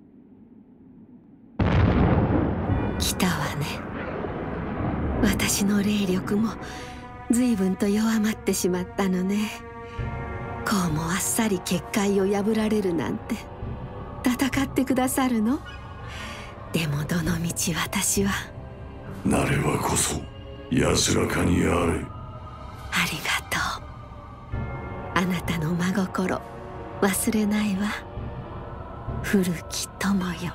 S5: 来たわね。私の霊力も随分と弱まってしまったのね。こうもあっさり結界を破られるなんて。戦ってくださるの？でもどのみち私は。
S6: なればこそ安らかにあれ。
S5: ありがとう。あなたの真心忘れないわ。古き友よ。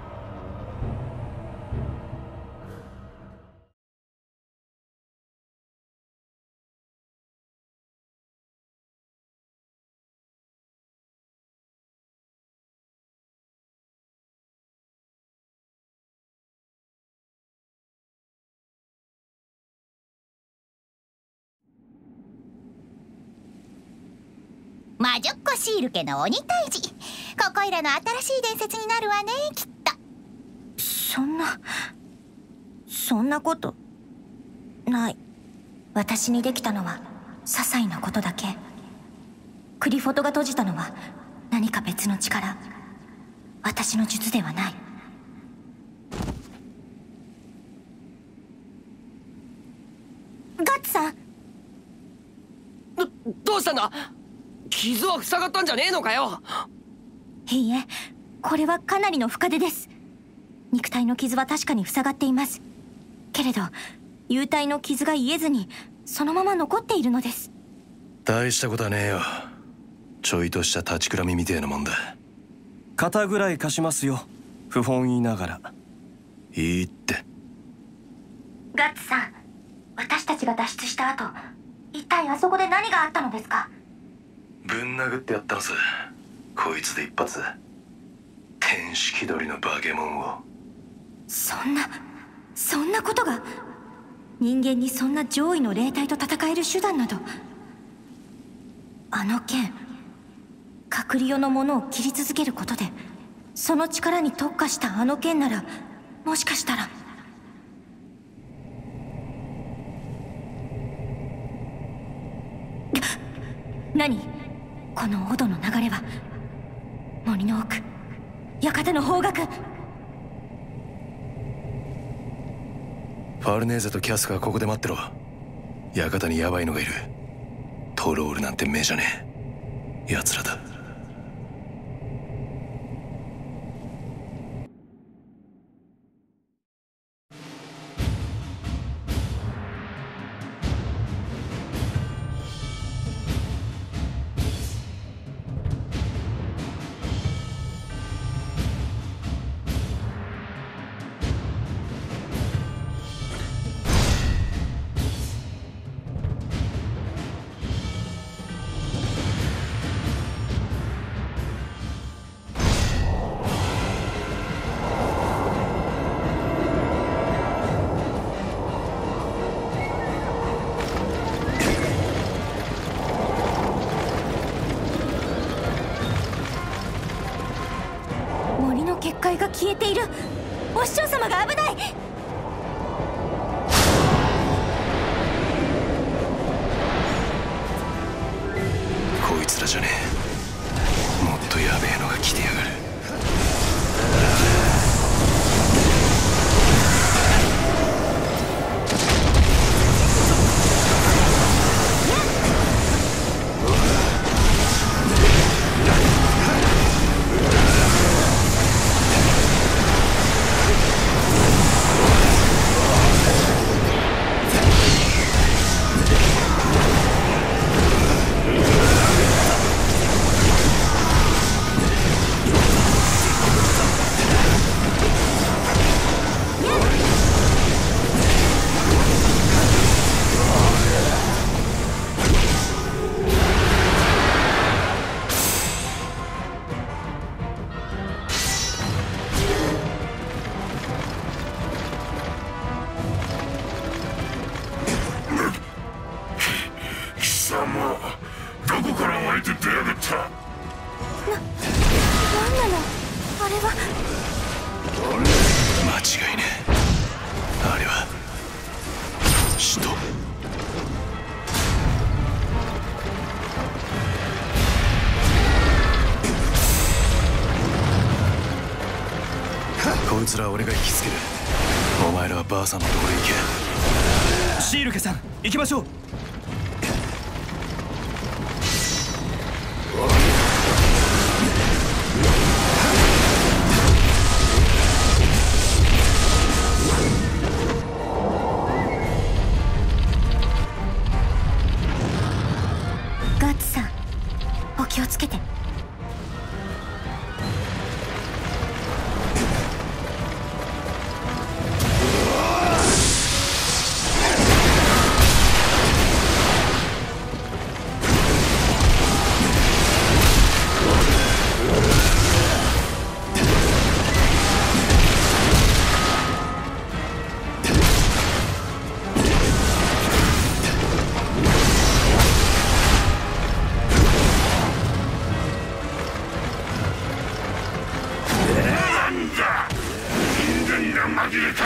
S9: 魔女っ子シール家の鬼退治、ここいらの新しい伝説になるわね、きっと。
S7: そんなそんなことない。私にできたのは些細なことだけ。クリフォトが閉じたのは何か別の力、私の術ではない。ガッツさん、
S1: どどうしたんだ。傷は塞がったんじゃねえのかよ。
S7: いいえ、これはかなりの深手です。肉体の傷は確かに塞がっています。けれど幽体の傷が癒えずにそのまま残っているのです。
S3: 大したことはねえよ。ちょいとした立ちくらみみてえなもんだ。
S4: 肩ぐらい貸しますよ、不本意ながら。
S3: いいって。
S7: ガッツさん、私たちが脱出した後、一体あそこで何があったのですか？
S3: ぶん殴ってやったのさ、こいつで一発。天使気取りの化け物を。
S7: そんなそんなことが。 人間にそんな上位の霊体と戦える手段など。あの剣、隔離用のものを切り続けることでその力に特化したあの剣なら、もしかしたら。何このオドの流れは。森の奥、館の方角。
S3: ファルネーゼとキャスカはここで待ってろ。館にヤバいのがいる。トロールなんて目じゃねえ奴らだ。
S7: 結界が消えている。お師匠様が危ない。
S3: こいつらじゃねえ。もっとやべえのが来てやがる。
S6: どこから湧いて出やがった。
S7: な、なんなのあれは。
S3: 間違いねえ。あれは使徒。こいつらは俺が引きつける。お前らはばあさんのところへ行け。
S4: シールケさん、行きましょう。
S7: ガッツさん、お気をつけて。
S6: 紛れ込んでいやがった。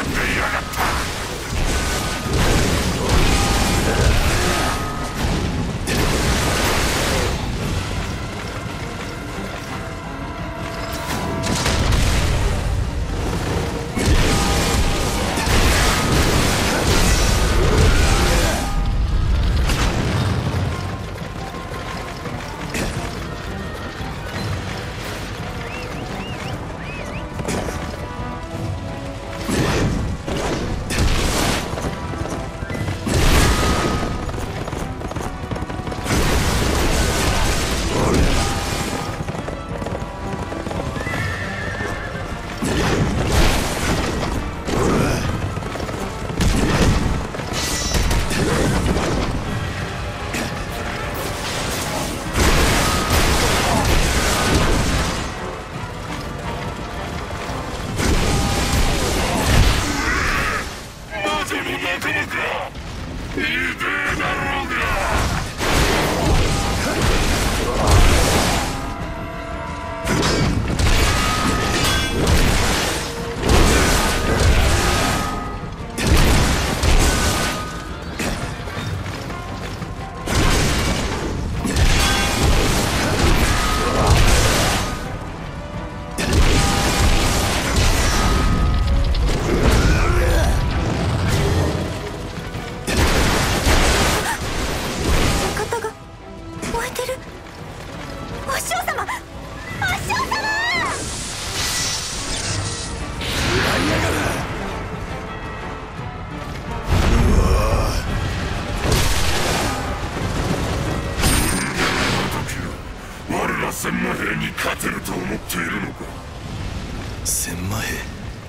S6: 千魔兵に勝てると思っているのか。
S3: 千魔兵。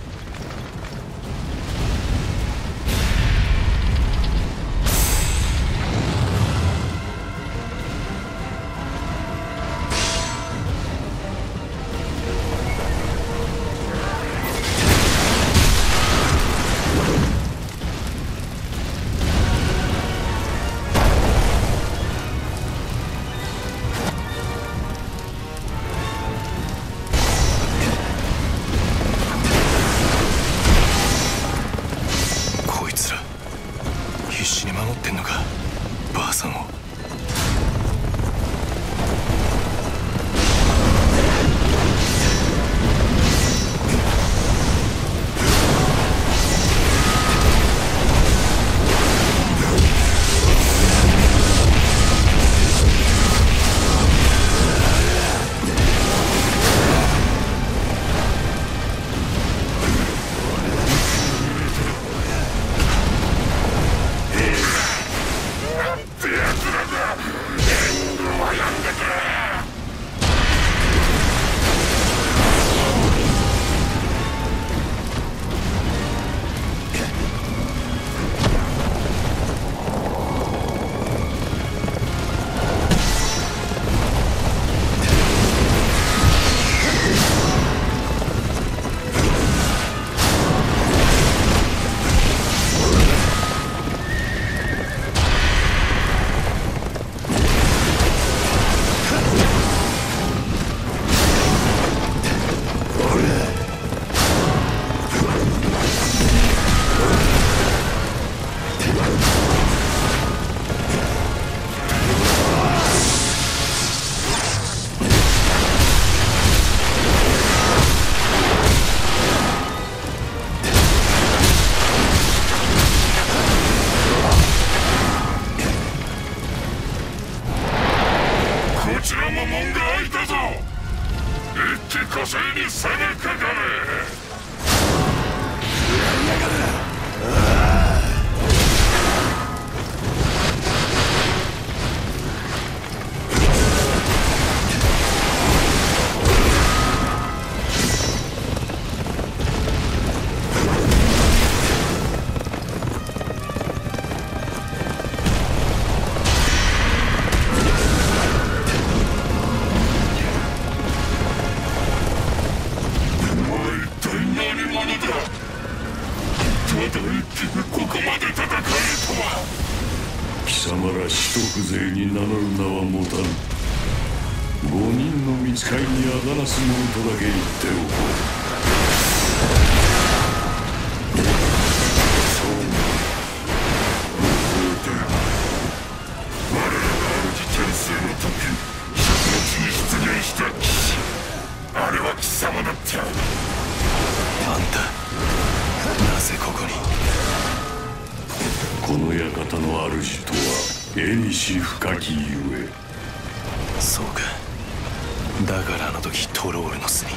S3: そうか。だからあの時トロールの巣に。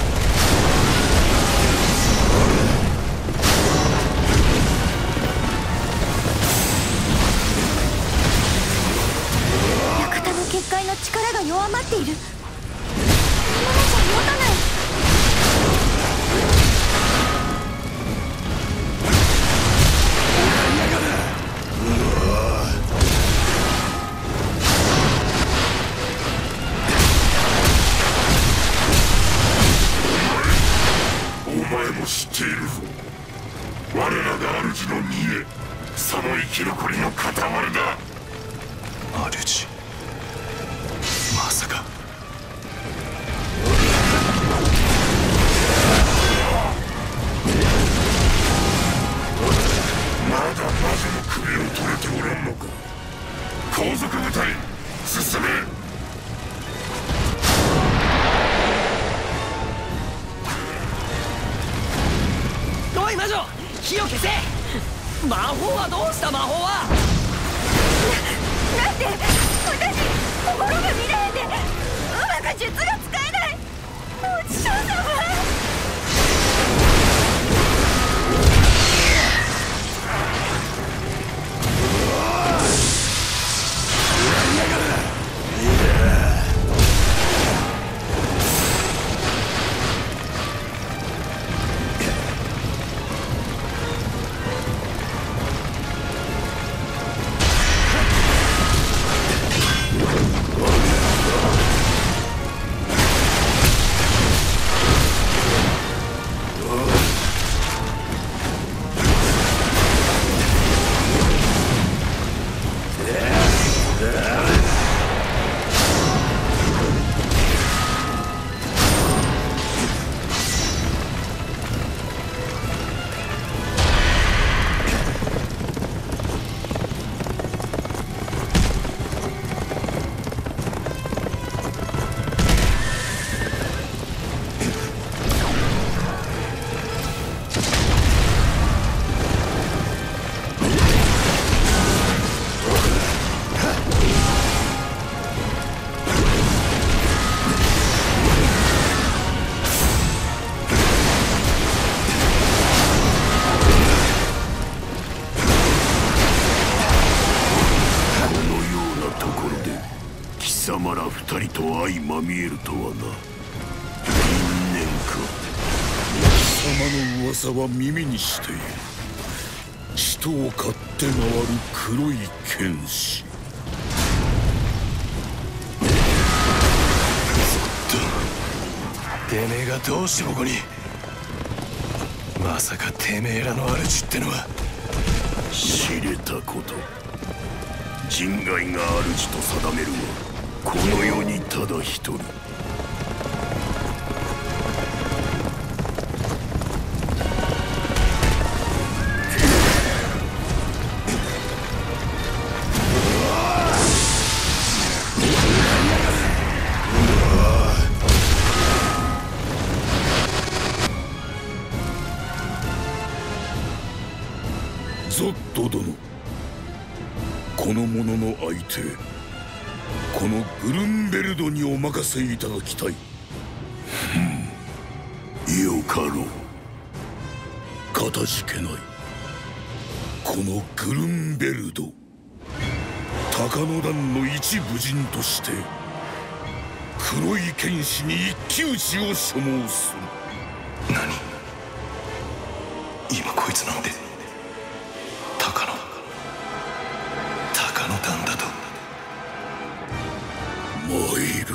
S2: 館の結界の力が弱まっている。このままじゃ持たない。
S6: お前も知っているぞ。我らが主の見栄。 その生き残りの塊だ。
S3: 主、まさか。
S6: まだ魔女の首を取れておらんのか。後続部隊進め。
S1: おい魔女、火を消せ。魔法はどうした？魔法は
S7: な、なんで私心が乱れてうまく術が使えない。お師匠様。
S6: 貴様ら二人と相まみえるとはな。因縁か。貴様の噂は耳にしている。人を買って回る黒い剣士。
S3: てめえがどうしてここに。まさかてめえらの主ってのは。
S6: 知れたこと。人外が主と定めるはこの世にただ一人。ゾット殿、この者の相手、このグルンベルドにお任せいただきたい。よかろう。かたじけない。このグルンベルド、鷹野団の一武人として黒い剣士に一騎打ちを所望する。
S3: 何？今こいつなんで鷹野鷹野団だと。
S6: 参る。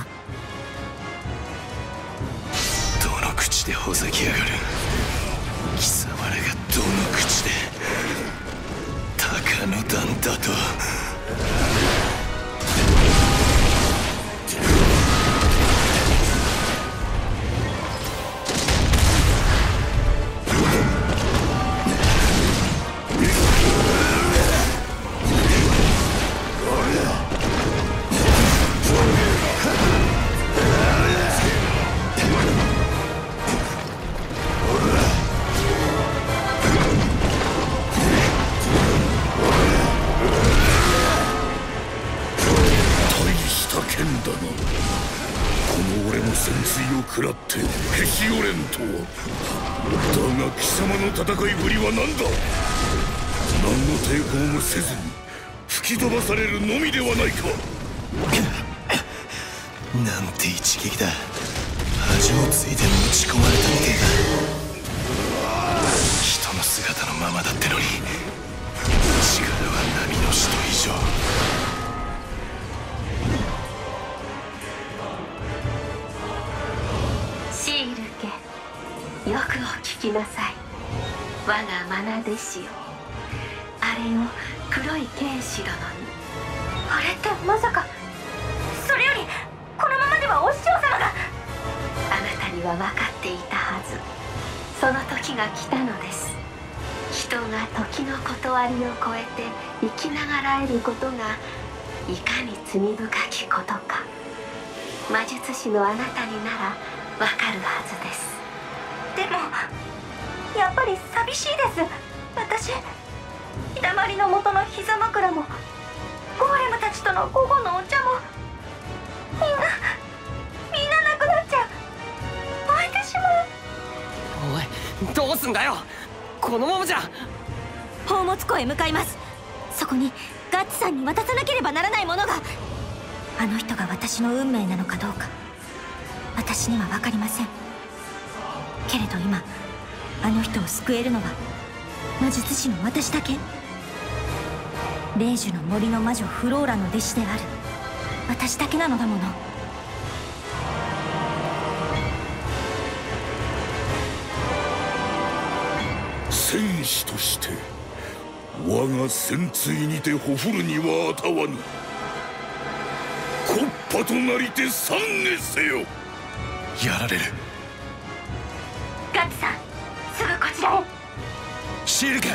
S3: どの口でほざきやがる。貴様らがどの口で鷹野団だと。
S6: 食らってへし折れんとは。だが貴様の戦いぶりは何だ。何の抵抗もせずに吹き飛ばされるのみではないか。
S3: なんて一撃だ。恥をついて持ち込まれたみてえだ。人の姿のままだってのに力は波の使徒以上。
S5: よくお聞きなさい。我が愛弟子よ。 れよ、黒い剣士殿に。
S2: あれってまさか。それよりこのままではお師匠様が。
S5: あなたには分かっていたはず。その時が来たのです。人が時の断りを超えて生きながらえることがいかに罪深きことか、魔術師のあなたにならわかるはずです。
S2: でもやっぱり寂しいです。私、日だまりの元の膝枕もゴーレムたちとの午後のお茶もみんなみんななくなっちゃう。燃えてしまう。
S1: おい、どうすんだよ、このままじゃ。
S7: 宝物庫へ向かいます。そこにガッツさんに渡さなければならないものが。あの人が私の運命なのかどうか私には分かりませんけれど、今あの人を救えるのは魔術師の私だけ。霊樹の森の魔女フローラの弟子である私だけなのだもの。
S6: 戦士として我が戦鎚にてほふるにはあたわぬ。木っ端となりて懺悔せよ。
S3: やられる。
S2: ガッツさん、すぐこちらへ。
S3: シールか。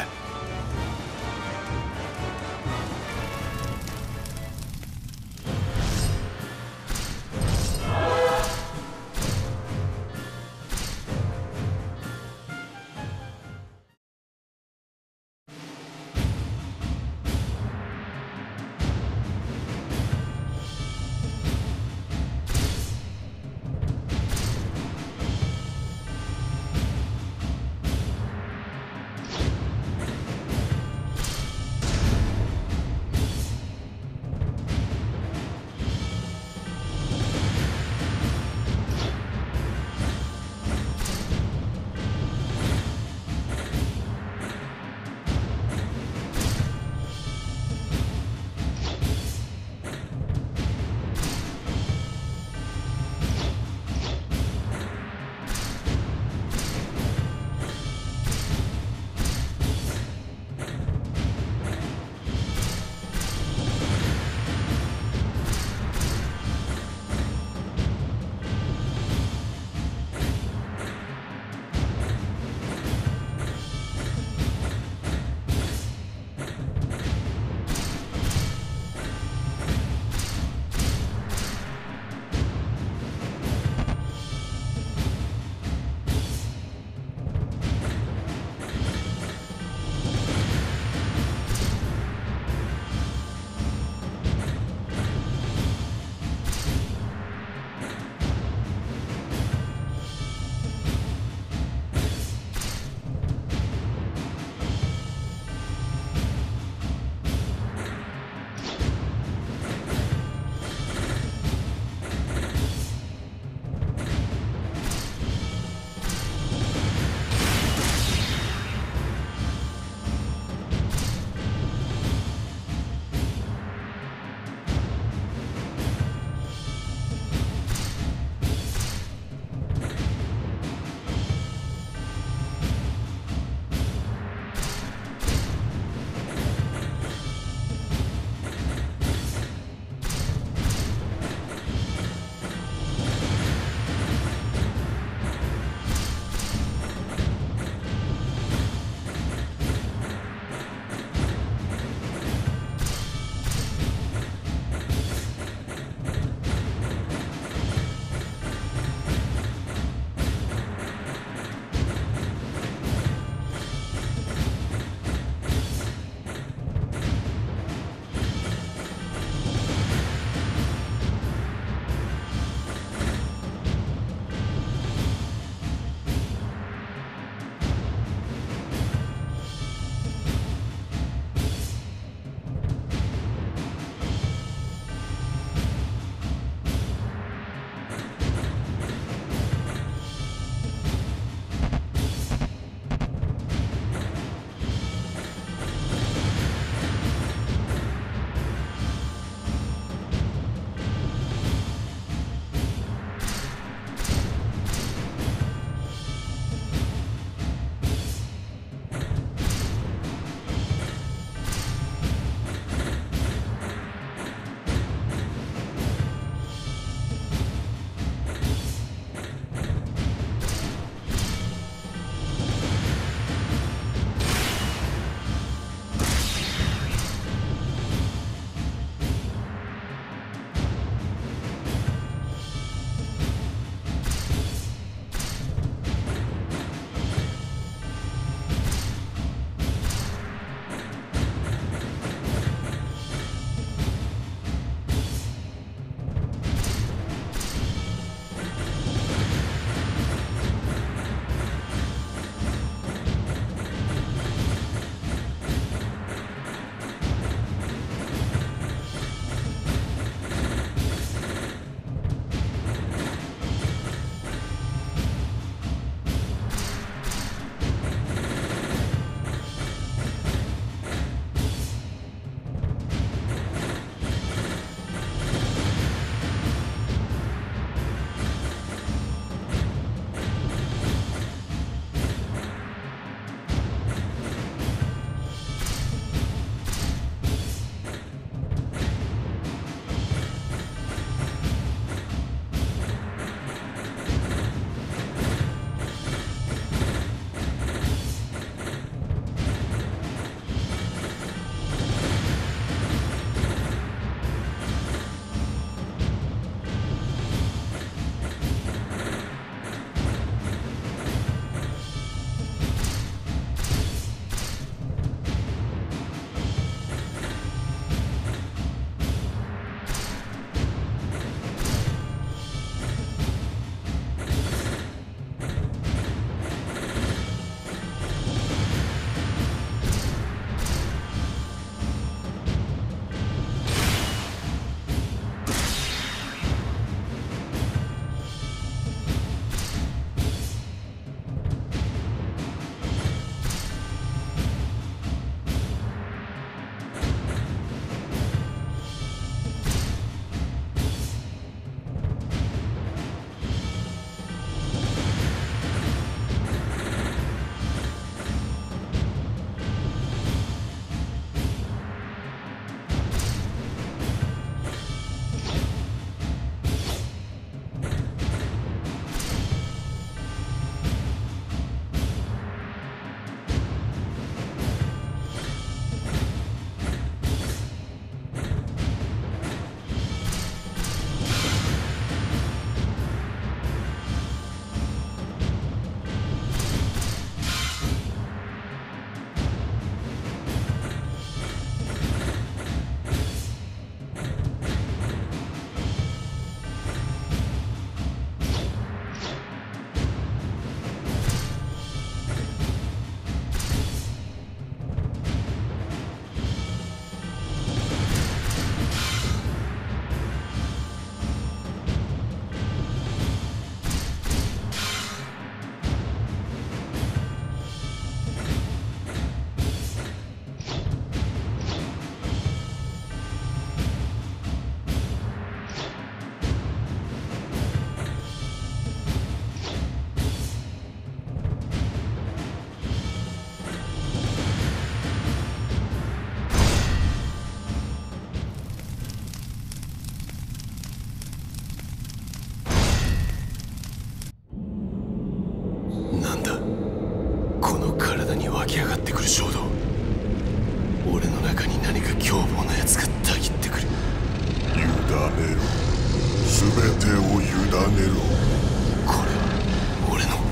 S3: 体に湧き上がってくる衝動、俺の中に何か凶暴なやつがたぎってくる。
S6: 委ねろ、全てを委ねろ。
S3: これは俺の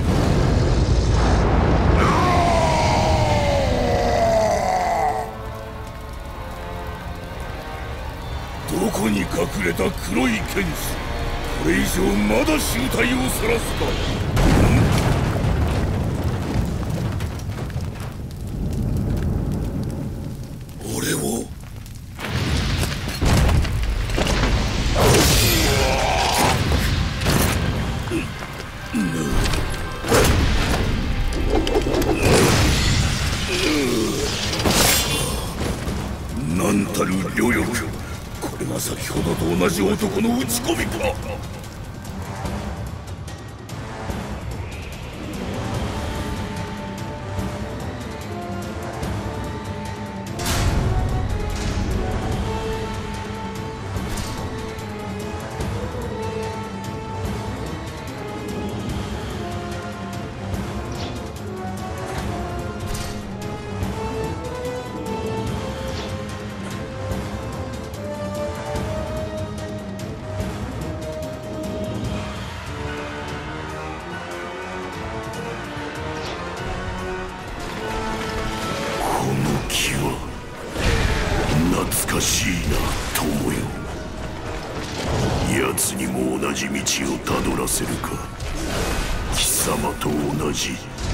S6: どこに隠れた黒い剣士、これ以上まだ醜態をさらすか。俺をなんたる両翼、これが先ほどと同じ男の打ち込みか。懐かしいな友よ。奴にも同じ道をたどらせるか。貴様と同じ。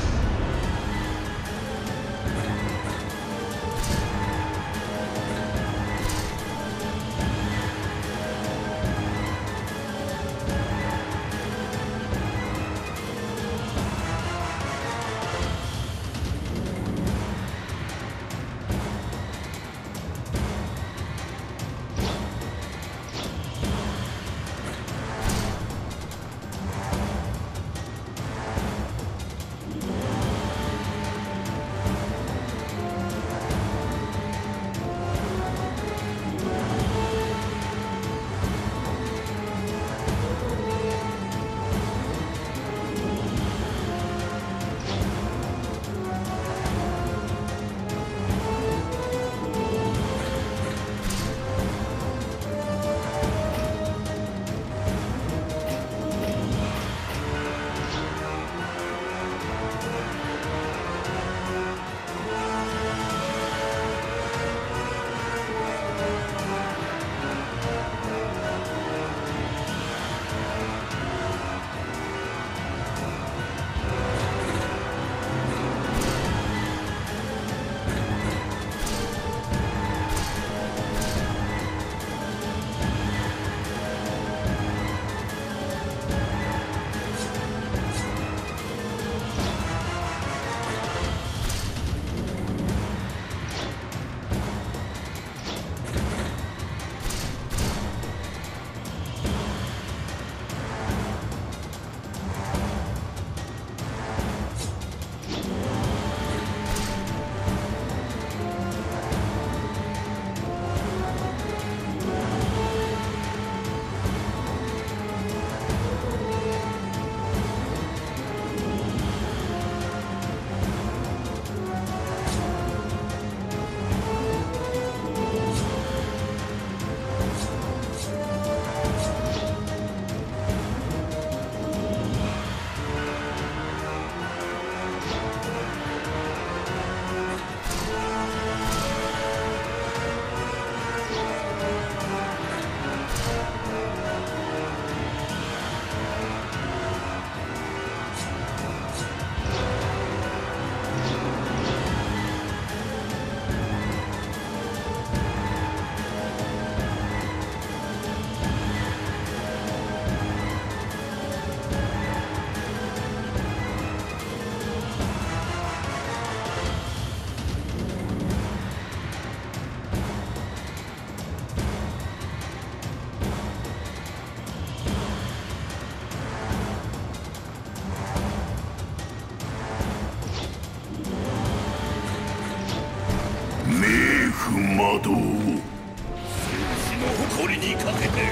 S6: 魔道を戦士の誇りにかけて。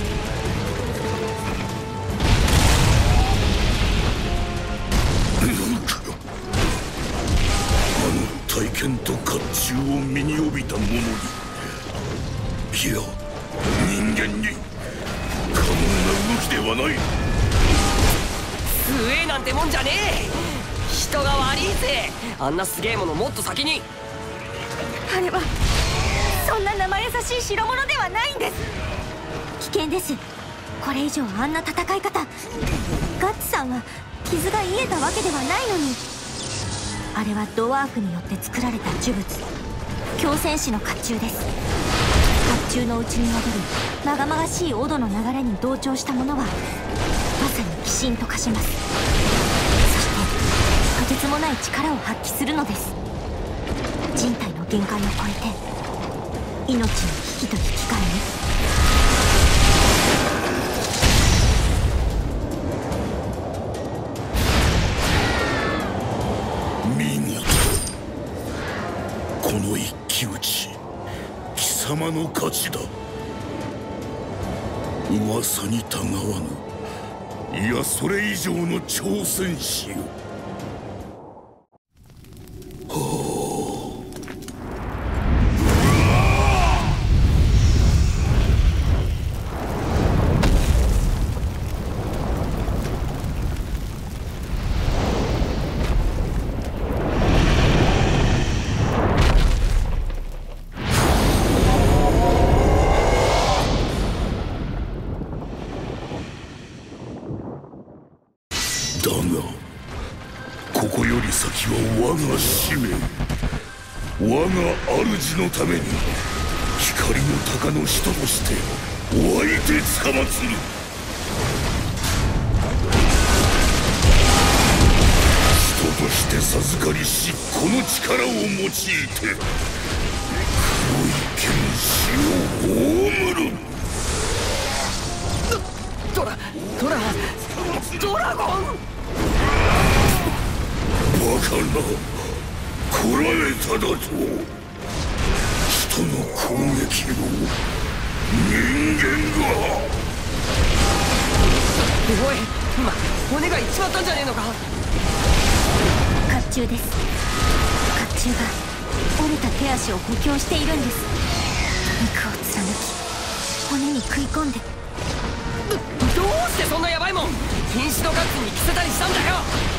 S6: うっ権と甲冑を身に帯びた者に、いや人間に可能な動きではない。
S1: 強えなんてもんじゃねえ。人が悪いぜ。あんなすげえものもっと先に。
S7: あれはそんな生優しい代物ではないんです。危険です。これ以上あんな戦い方。ガッツさんは傷が癒えたわけではないのに。あれはドワーフによって作られた呪物、狂戦士の甲冑です。甲冑の内に宿るまがまがしいオドの流れに同調したものはまさに鬼神と化します。そしてとてつもない力を発揮するのです。人体の限界を超えて命の危機と引き換えに。
S6: この一騎打ち、貴様の勝ちだ。噂にたがわぬ、いやそれ以上の挑戦士よ。だがここより先は我が使命、我が主のために光の鷹の使徒としてお相手つかまつる。人として授かりしこの力を用いて黒い剣士を葬る。
S1: ドラドラドラゴン。
S6: バカな、こらえただと。人の攻撃を人間が。
S1: おい、今骨がいっちまったんじゃねえのか。
S7: 甲冑です。甲冑が折れた手足を補強しているんです。肉を貫き骨に食い込んで。
S1: ど, どうしてそんなヤバいもん瀕死のガッツに着せたりしたんだよ。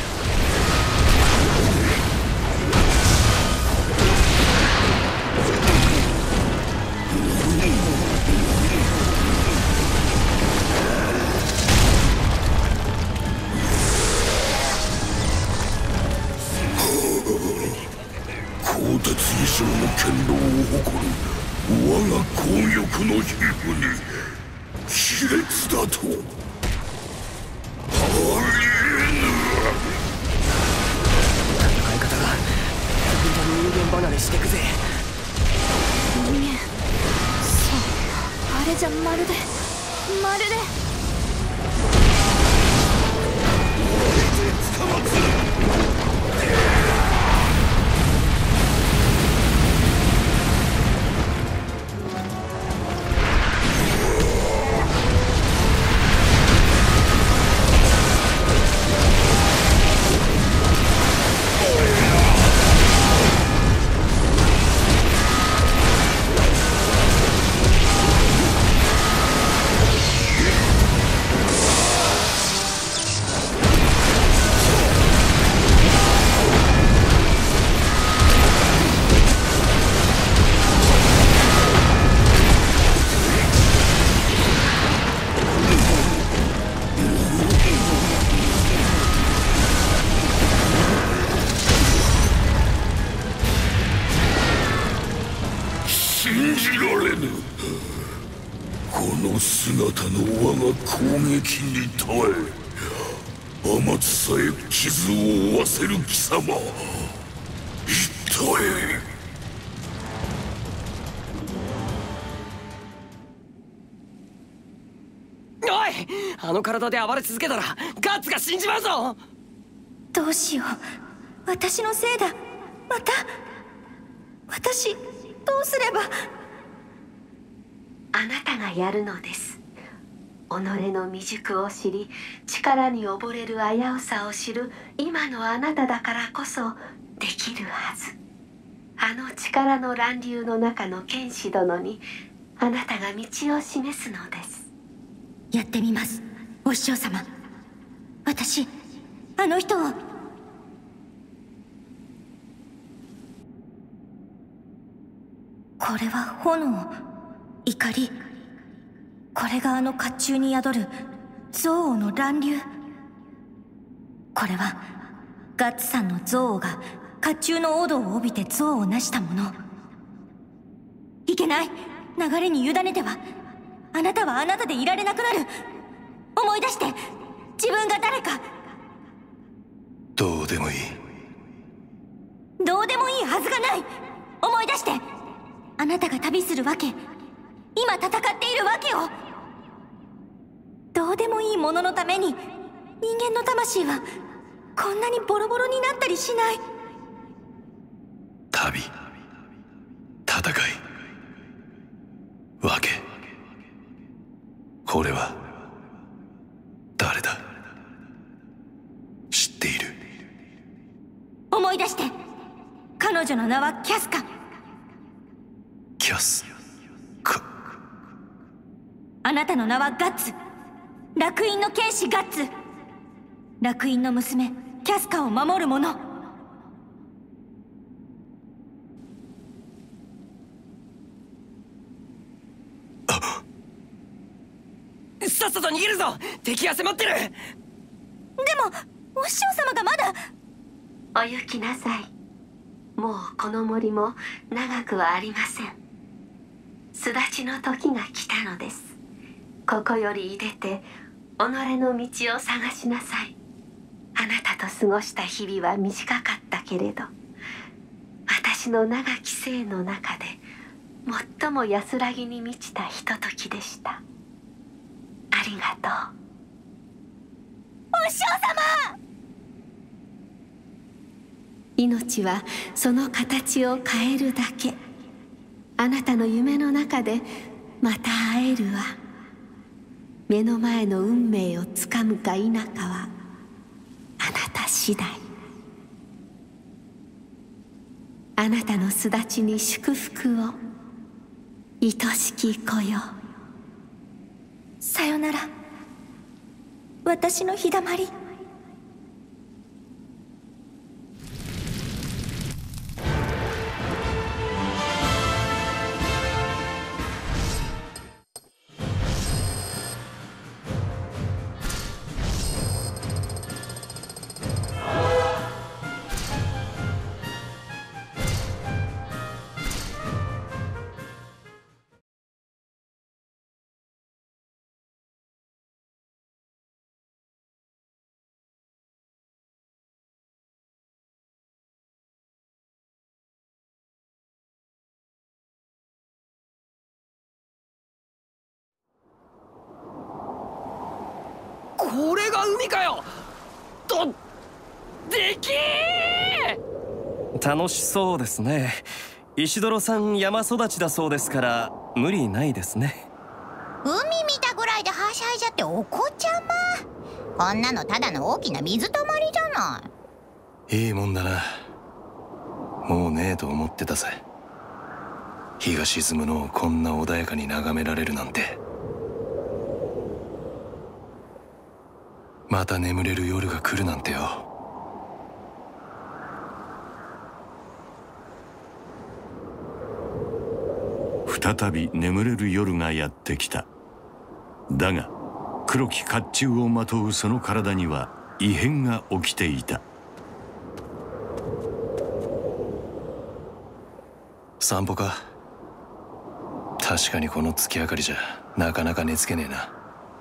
S6: 鋼鉄以上の剣道を誇る我が強欲の皮膚に卑劣だと。ありえぬ。
S1: 戦い方が本当に人間離れしてくぜ。
S2: 人間、そうあれじゃまるでまるで
S6: 捕まつる。信じられぬ。この姿の我が攻撃に耐え、天津さえ傷を負わせる貴様、一体。
S1: おい、あの体で暴れ続けたらガッツが死んじまうぞ。
S2: どうしよう、私のせいだ。また私どうすれば。
S5: あなたがやるのです。己の未熟を知り、力に溺れる危うさを知る今のあなただからこそできるはず。 あの力の乱流の中の剣士殿にあなたが道を示すのです。
S7: やってみます、お師匠様。私あの人を。これは炎、怒り。これがあの甲冑に宿る憎悪の乱流。これはガッツさんの憎悪が甲冑の踊を帯びて憎悪を成したもの。いけない、流れに委ねてはあなたはあなたでいられなくなる。思い出して、自分が誰か。
S3: どうでもいい。
S7: どうでもいいはずがない。思い出して、あなたが旅するわけ、今戦っているわけを。どうでもいいもののために人間の魂はこんなにボロボロになったりしない。
S3: 旅、戦い、わけ。これは誰だ？知っている。
S7: 思い出して。彼女の名はキャスカ。
S3: キャスカ。
S7: あなたの名はガッツ。楽園の剣士ガッツ。楽園の娘キャスカを守る者。
S1: さっさと逃げるぞ。敵が迫ってる。で
S7: もお師匠様がまだ。
S5: お行きなさい。もうこの森も長くはありません。巣立ちの時が来たのです。ここより出て己の道を探しなさい。あなたと過ごした日々は短かったけれど、私の長き生の中で最も安らぎに満ちたひとときでした。ありがとう。
S7: お師匠様。
S5: 命はその形を変えるだけ。あなたの夢の中でまた会えるわ。目の前の運命をつかむか否かはあなた次第。あなたの巣立ちに祝福を、愛しき子よ。
S7: さよなら、私の日だまり。
S1: これが海かよ。とできー。
S4: 楽しそうですね。石泥さん山育ちだそうですから無理ないですね。
S9: 海見たぐらいではしゃいじゃってお子ちゃま。こんなのただの大きな水たまりじゃない。
S3: いいもんだな。もうねえと思ってたぜ。日が沈むのをこんな穏やかに眺められるなんて。また眠れる夜が来るなんてよ。
S6: 再び眠れる夜がやってきた。だが黒き甲冑をまとうその体には異変が起きていた。
S3: 散歩か。確かにこの月明かりじゃなかなか寝つけねえな。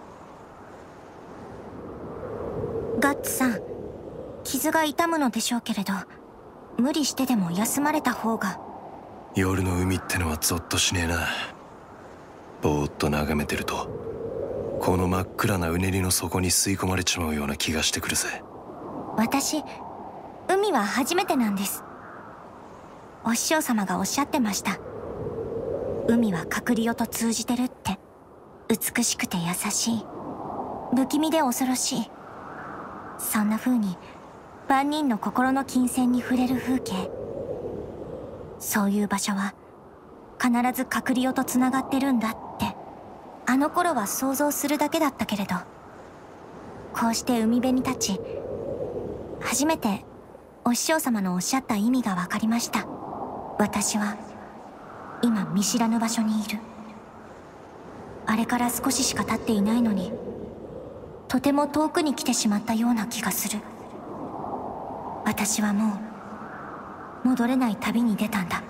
S2: ガッツさん、傷が痛むのでしょうけれど、無理してでも休まれた方が。
S3: 夜の海ってのはゾッとしねえな。ぼーっと眺めてるとこの真っ暗なうねりの底に吸い込まれちまうような気がしてくるぜ。
S2: 私、海は初めてなんです。お師匠様がおっしゃってました。海はカクリオと通じてるって。美しくて優しい、不気味で恐ろしい。そんな風に万人の心の金銭に触れる風景。 そういう場所は必ずカクリオとつながってるんだってあの頃は想像するだけだったけれど、こうして海辺に立ち初めてお師匠様のおっしゃった意味が分かりました。私は今見知らぬ場所にいる。あれから少ししか経っていないのに、とても遠くに来てしまったような気がする。私はもう戻れない旅に出たんだ。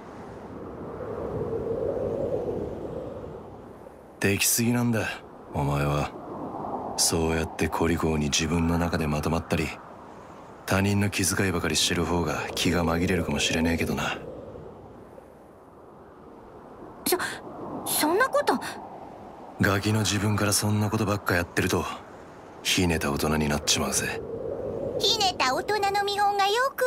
S3: できすぎなんだお前は。そうやってコリコに自分の中でまとまったり、他人の気遣いばかりしてる方が気が紛れるかもしれねえけどな。
S2: そそんなこと。
S3: ガキの自分からそんなことばっかやってるとひねた大人になっちまうぜ。
S9: ひねた大人の見本がよく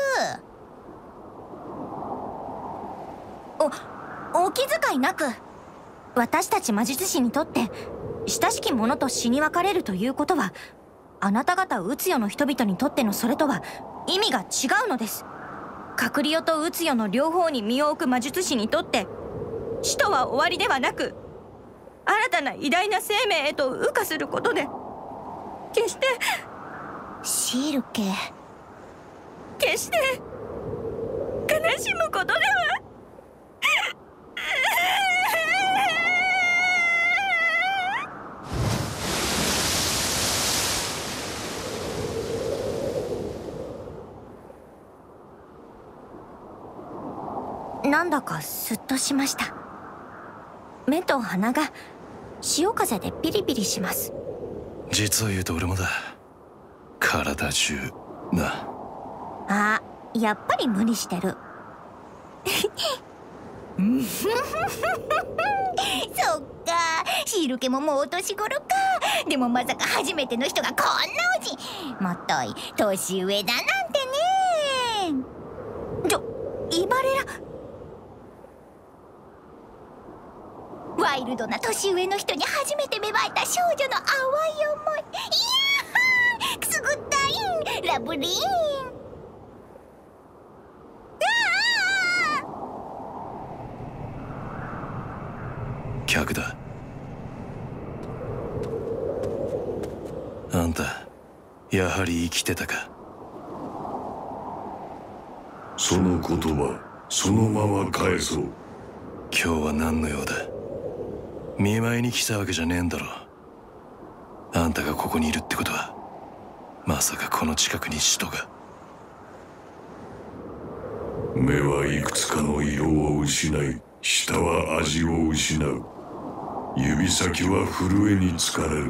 S2: 言う。おお気遣いなく。私たち魔術師にとって親しき者と死に別れるということは、あなた方ウツヨの人々にとってのそれとは意味が違うのです。カクリオとウツヨの両方に身を置く魔術師にとって死とは終わりではなく、新たな偉大な生命へと羽化することで、決して
S9: シルケ
S2: 決して悲しむことではなんだかスッとしました。目と鼻が潮風でピリピリします。
S3: 実を言うと俺もだ。体中な。
S2: あ、やっぱり無理してる。
S9: そっか、シルケももうお年頃か。でもまさか初めての人がこんなおじもっとい年上だなんてね。
S2: ちょ、イバレラ。
S9: ワイルドな年上の人に初めて芽生えた少女の淡い思い。いやー、くすぐったいん、ラブリーン。
S3: 客だ。あんたやはり生きてたか。
S6: その言葉そのまま返そう。
S3: 今日は何の用だ。見舞いに来たわけじゃねえんだろ。あんたがここにいるってことは、まさかこの近くに使徒が。
S6: 目はいくつかの色を失い、舌は味を失う。指先は震えに疲れる。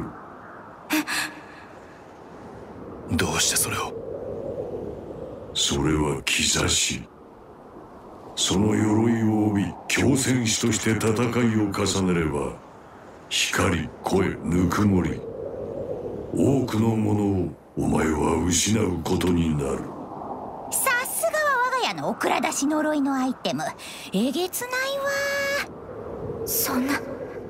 S3: どうしてそれを。
S6: それは兆し。その鎧を帯び強戦士として戦いを重ねれば、光、声、ぬくもり、多くのものをお前は失うことになる。
S9: さすがは我が家のお蔵出し呪いのアイテム。えげつないわ。
S2: そんな。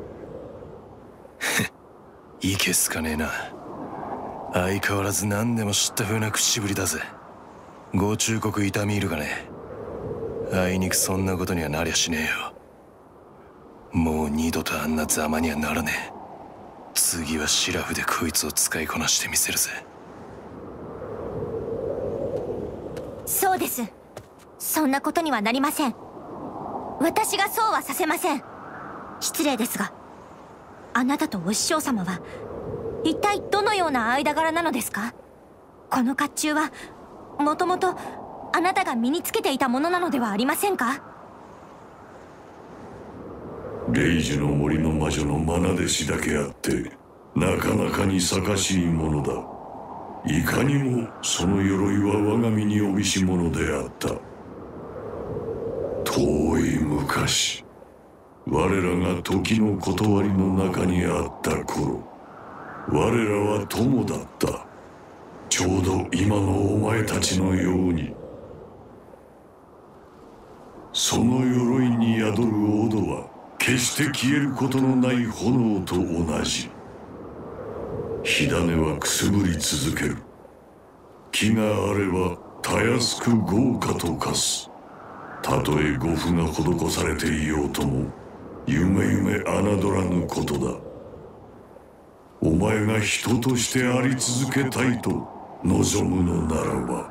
S3: いけすかねえな。相変わらず何でも知った風な口ぶりだぜ。ご忠告痛み入るがね。あいにくそんなことにはなりゃしねえよ。もう二度とあんなざまにはならねえ。次はシラフでこいつを使いこなしてみせるぜ。
S2: そうです。そんなことにはなりません。私がそうはさせません。失礼ですが、あなたとお師匠様は一体どのような間柄なのですか。この甲冑はもともとあなたが身につけていたものなのではありませんか。
S6: レイジの森の魔女の愛弟子だけあってなかなかに盛しいものだ。いかにもその鎧は我が身に帯びし者であった。遠い昔、我らが時の断りの中にあった頃、我らは友だった。ちょうど今のお前たちのように。その鎧に宿るオドは決して消えることのない炎と同じ。火種はくすぶり続ける。木があればたやすく豪華と化す。 たとえ護符が施されていようとも夢夢侮らぬことだ。お前が人としてあり続けたいと望むのならば。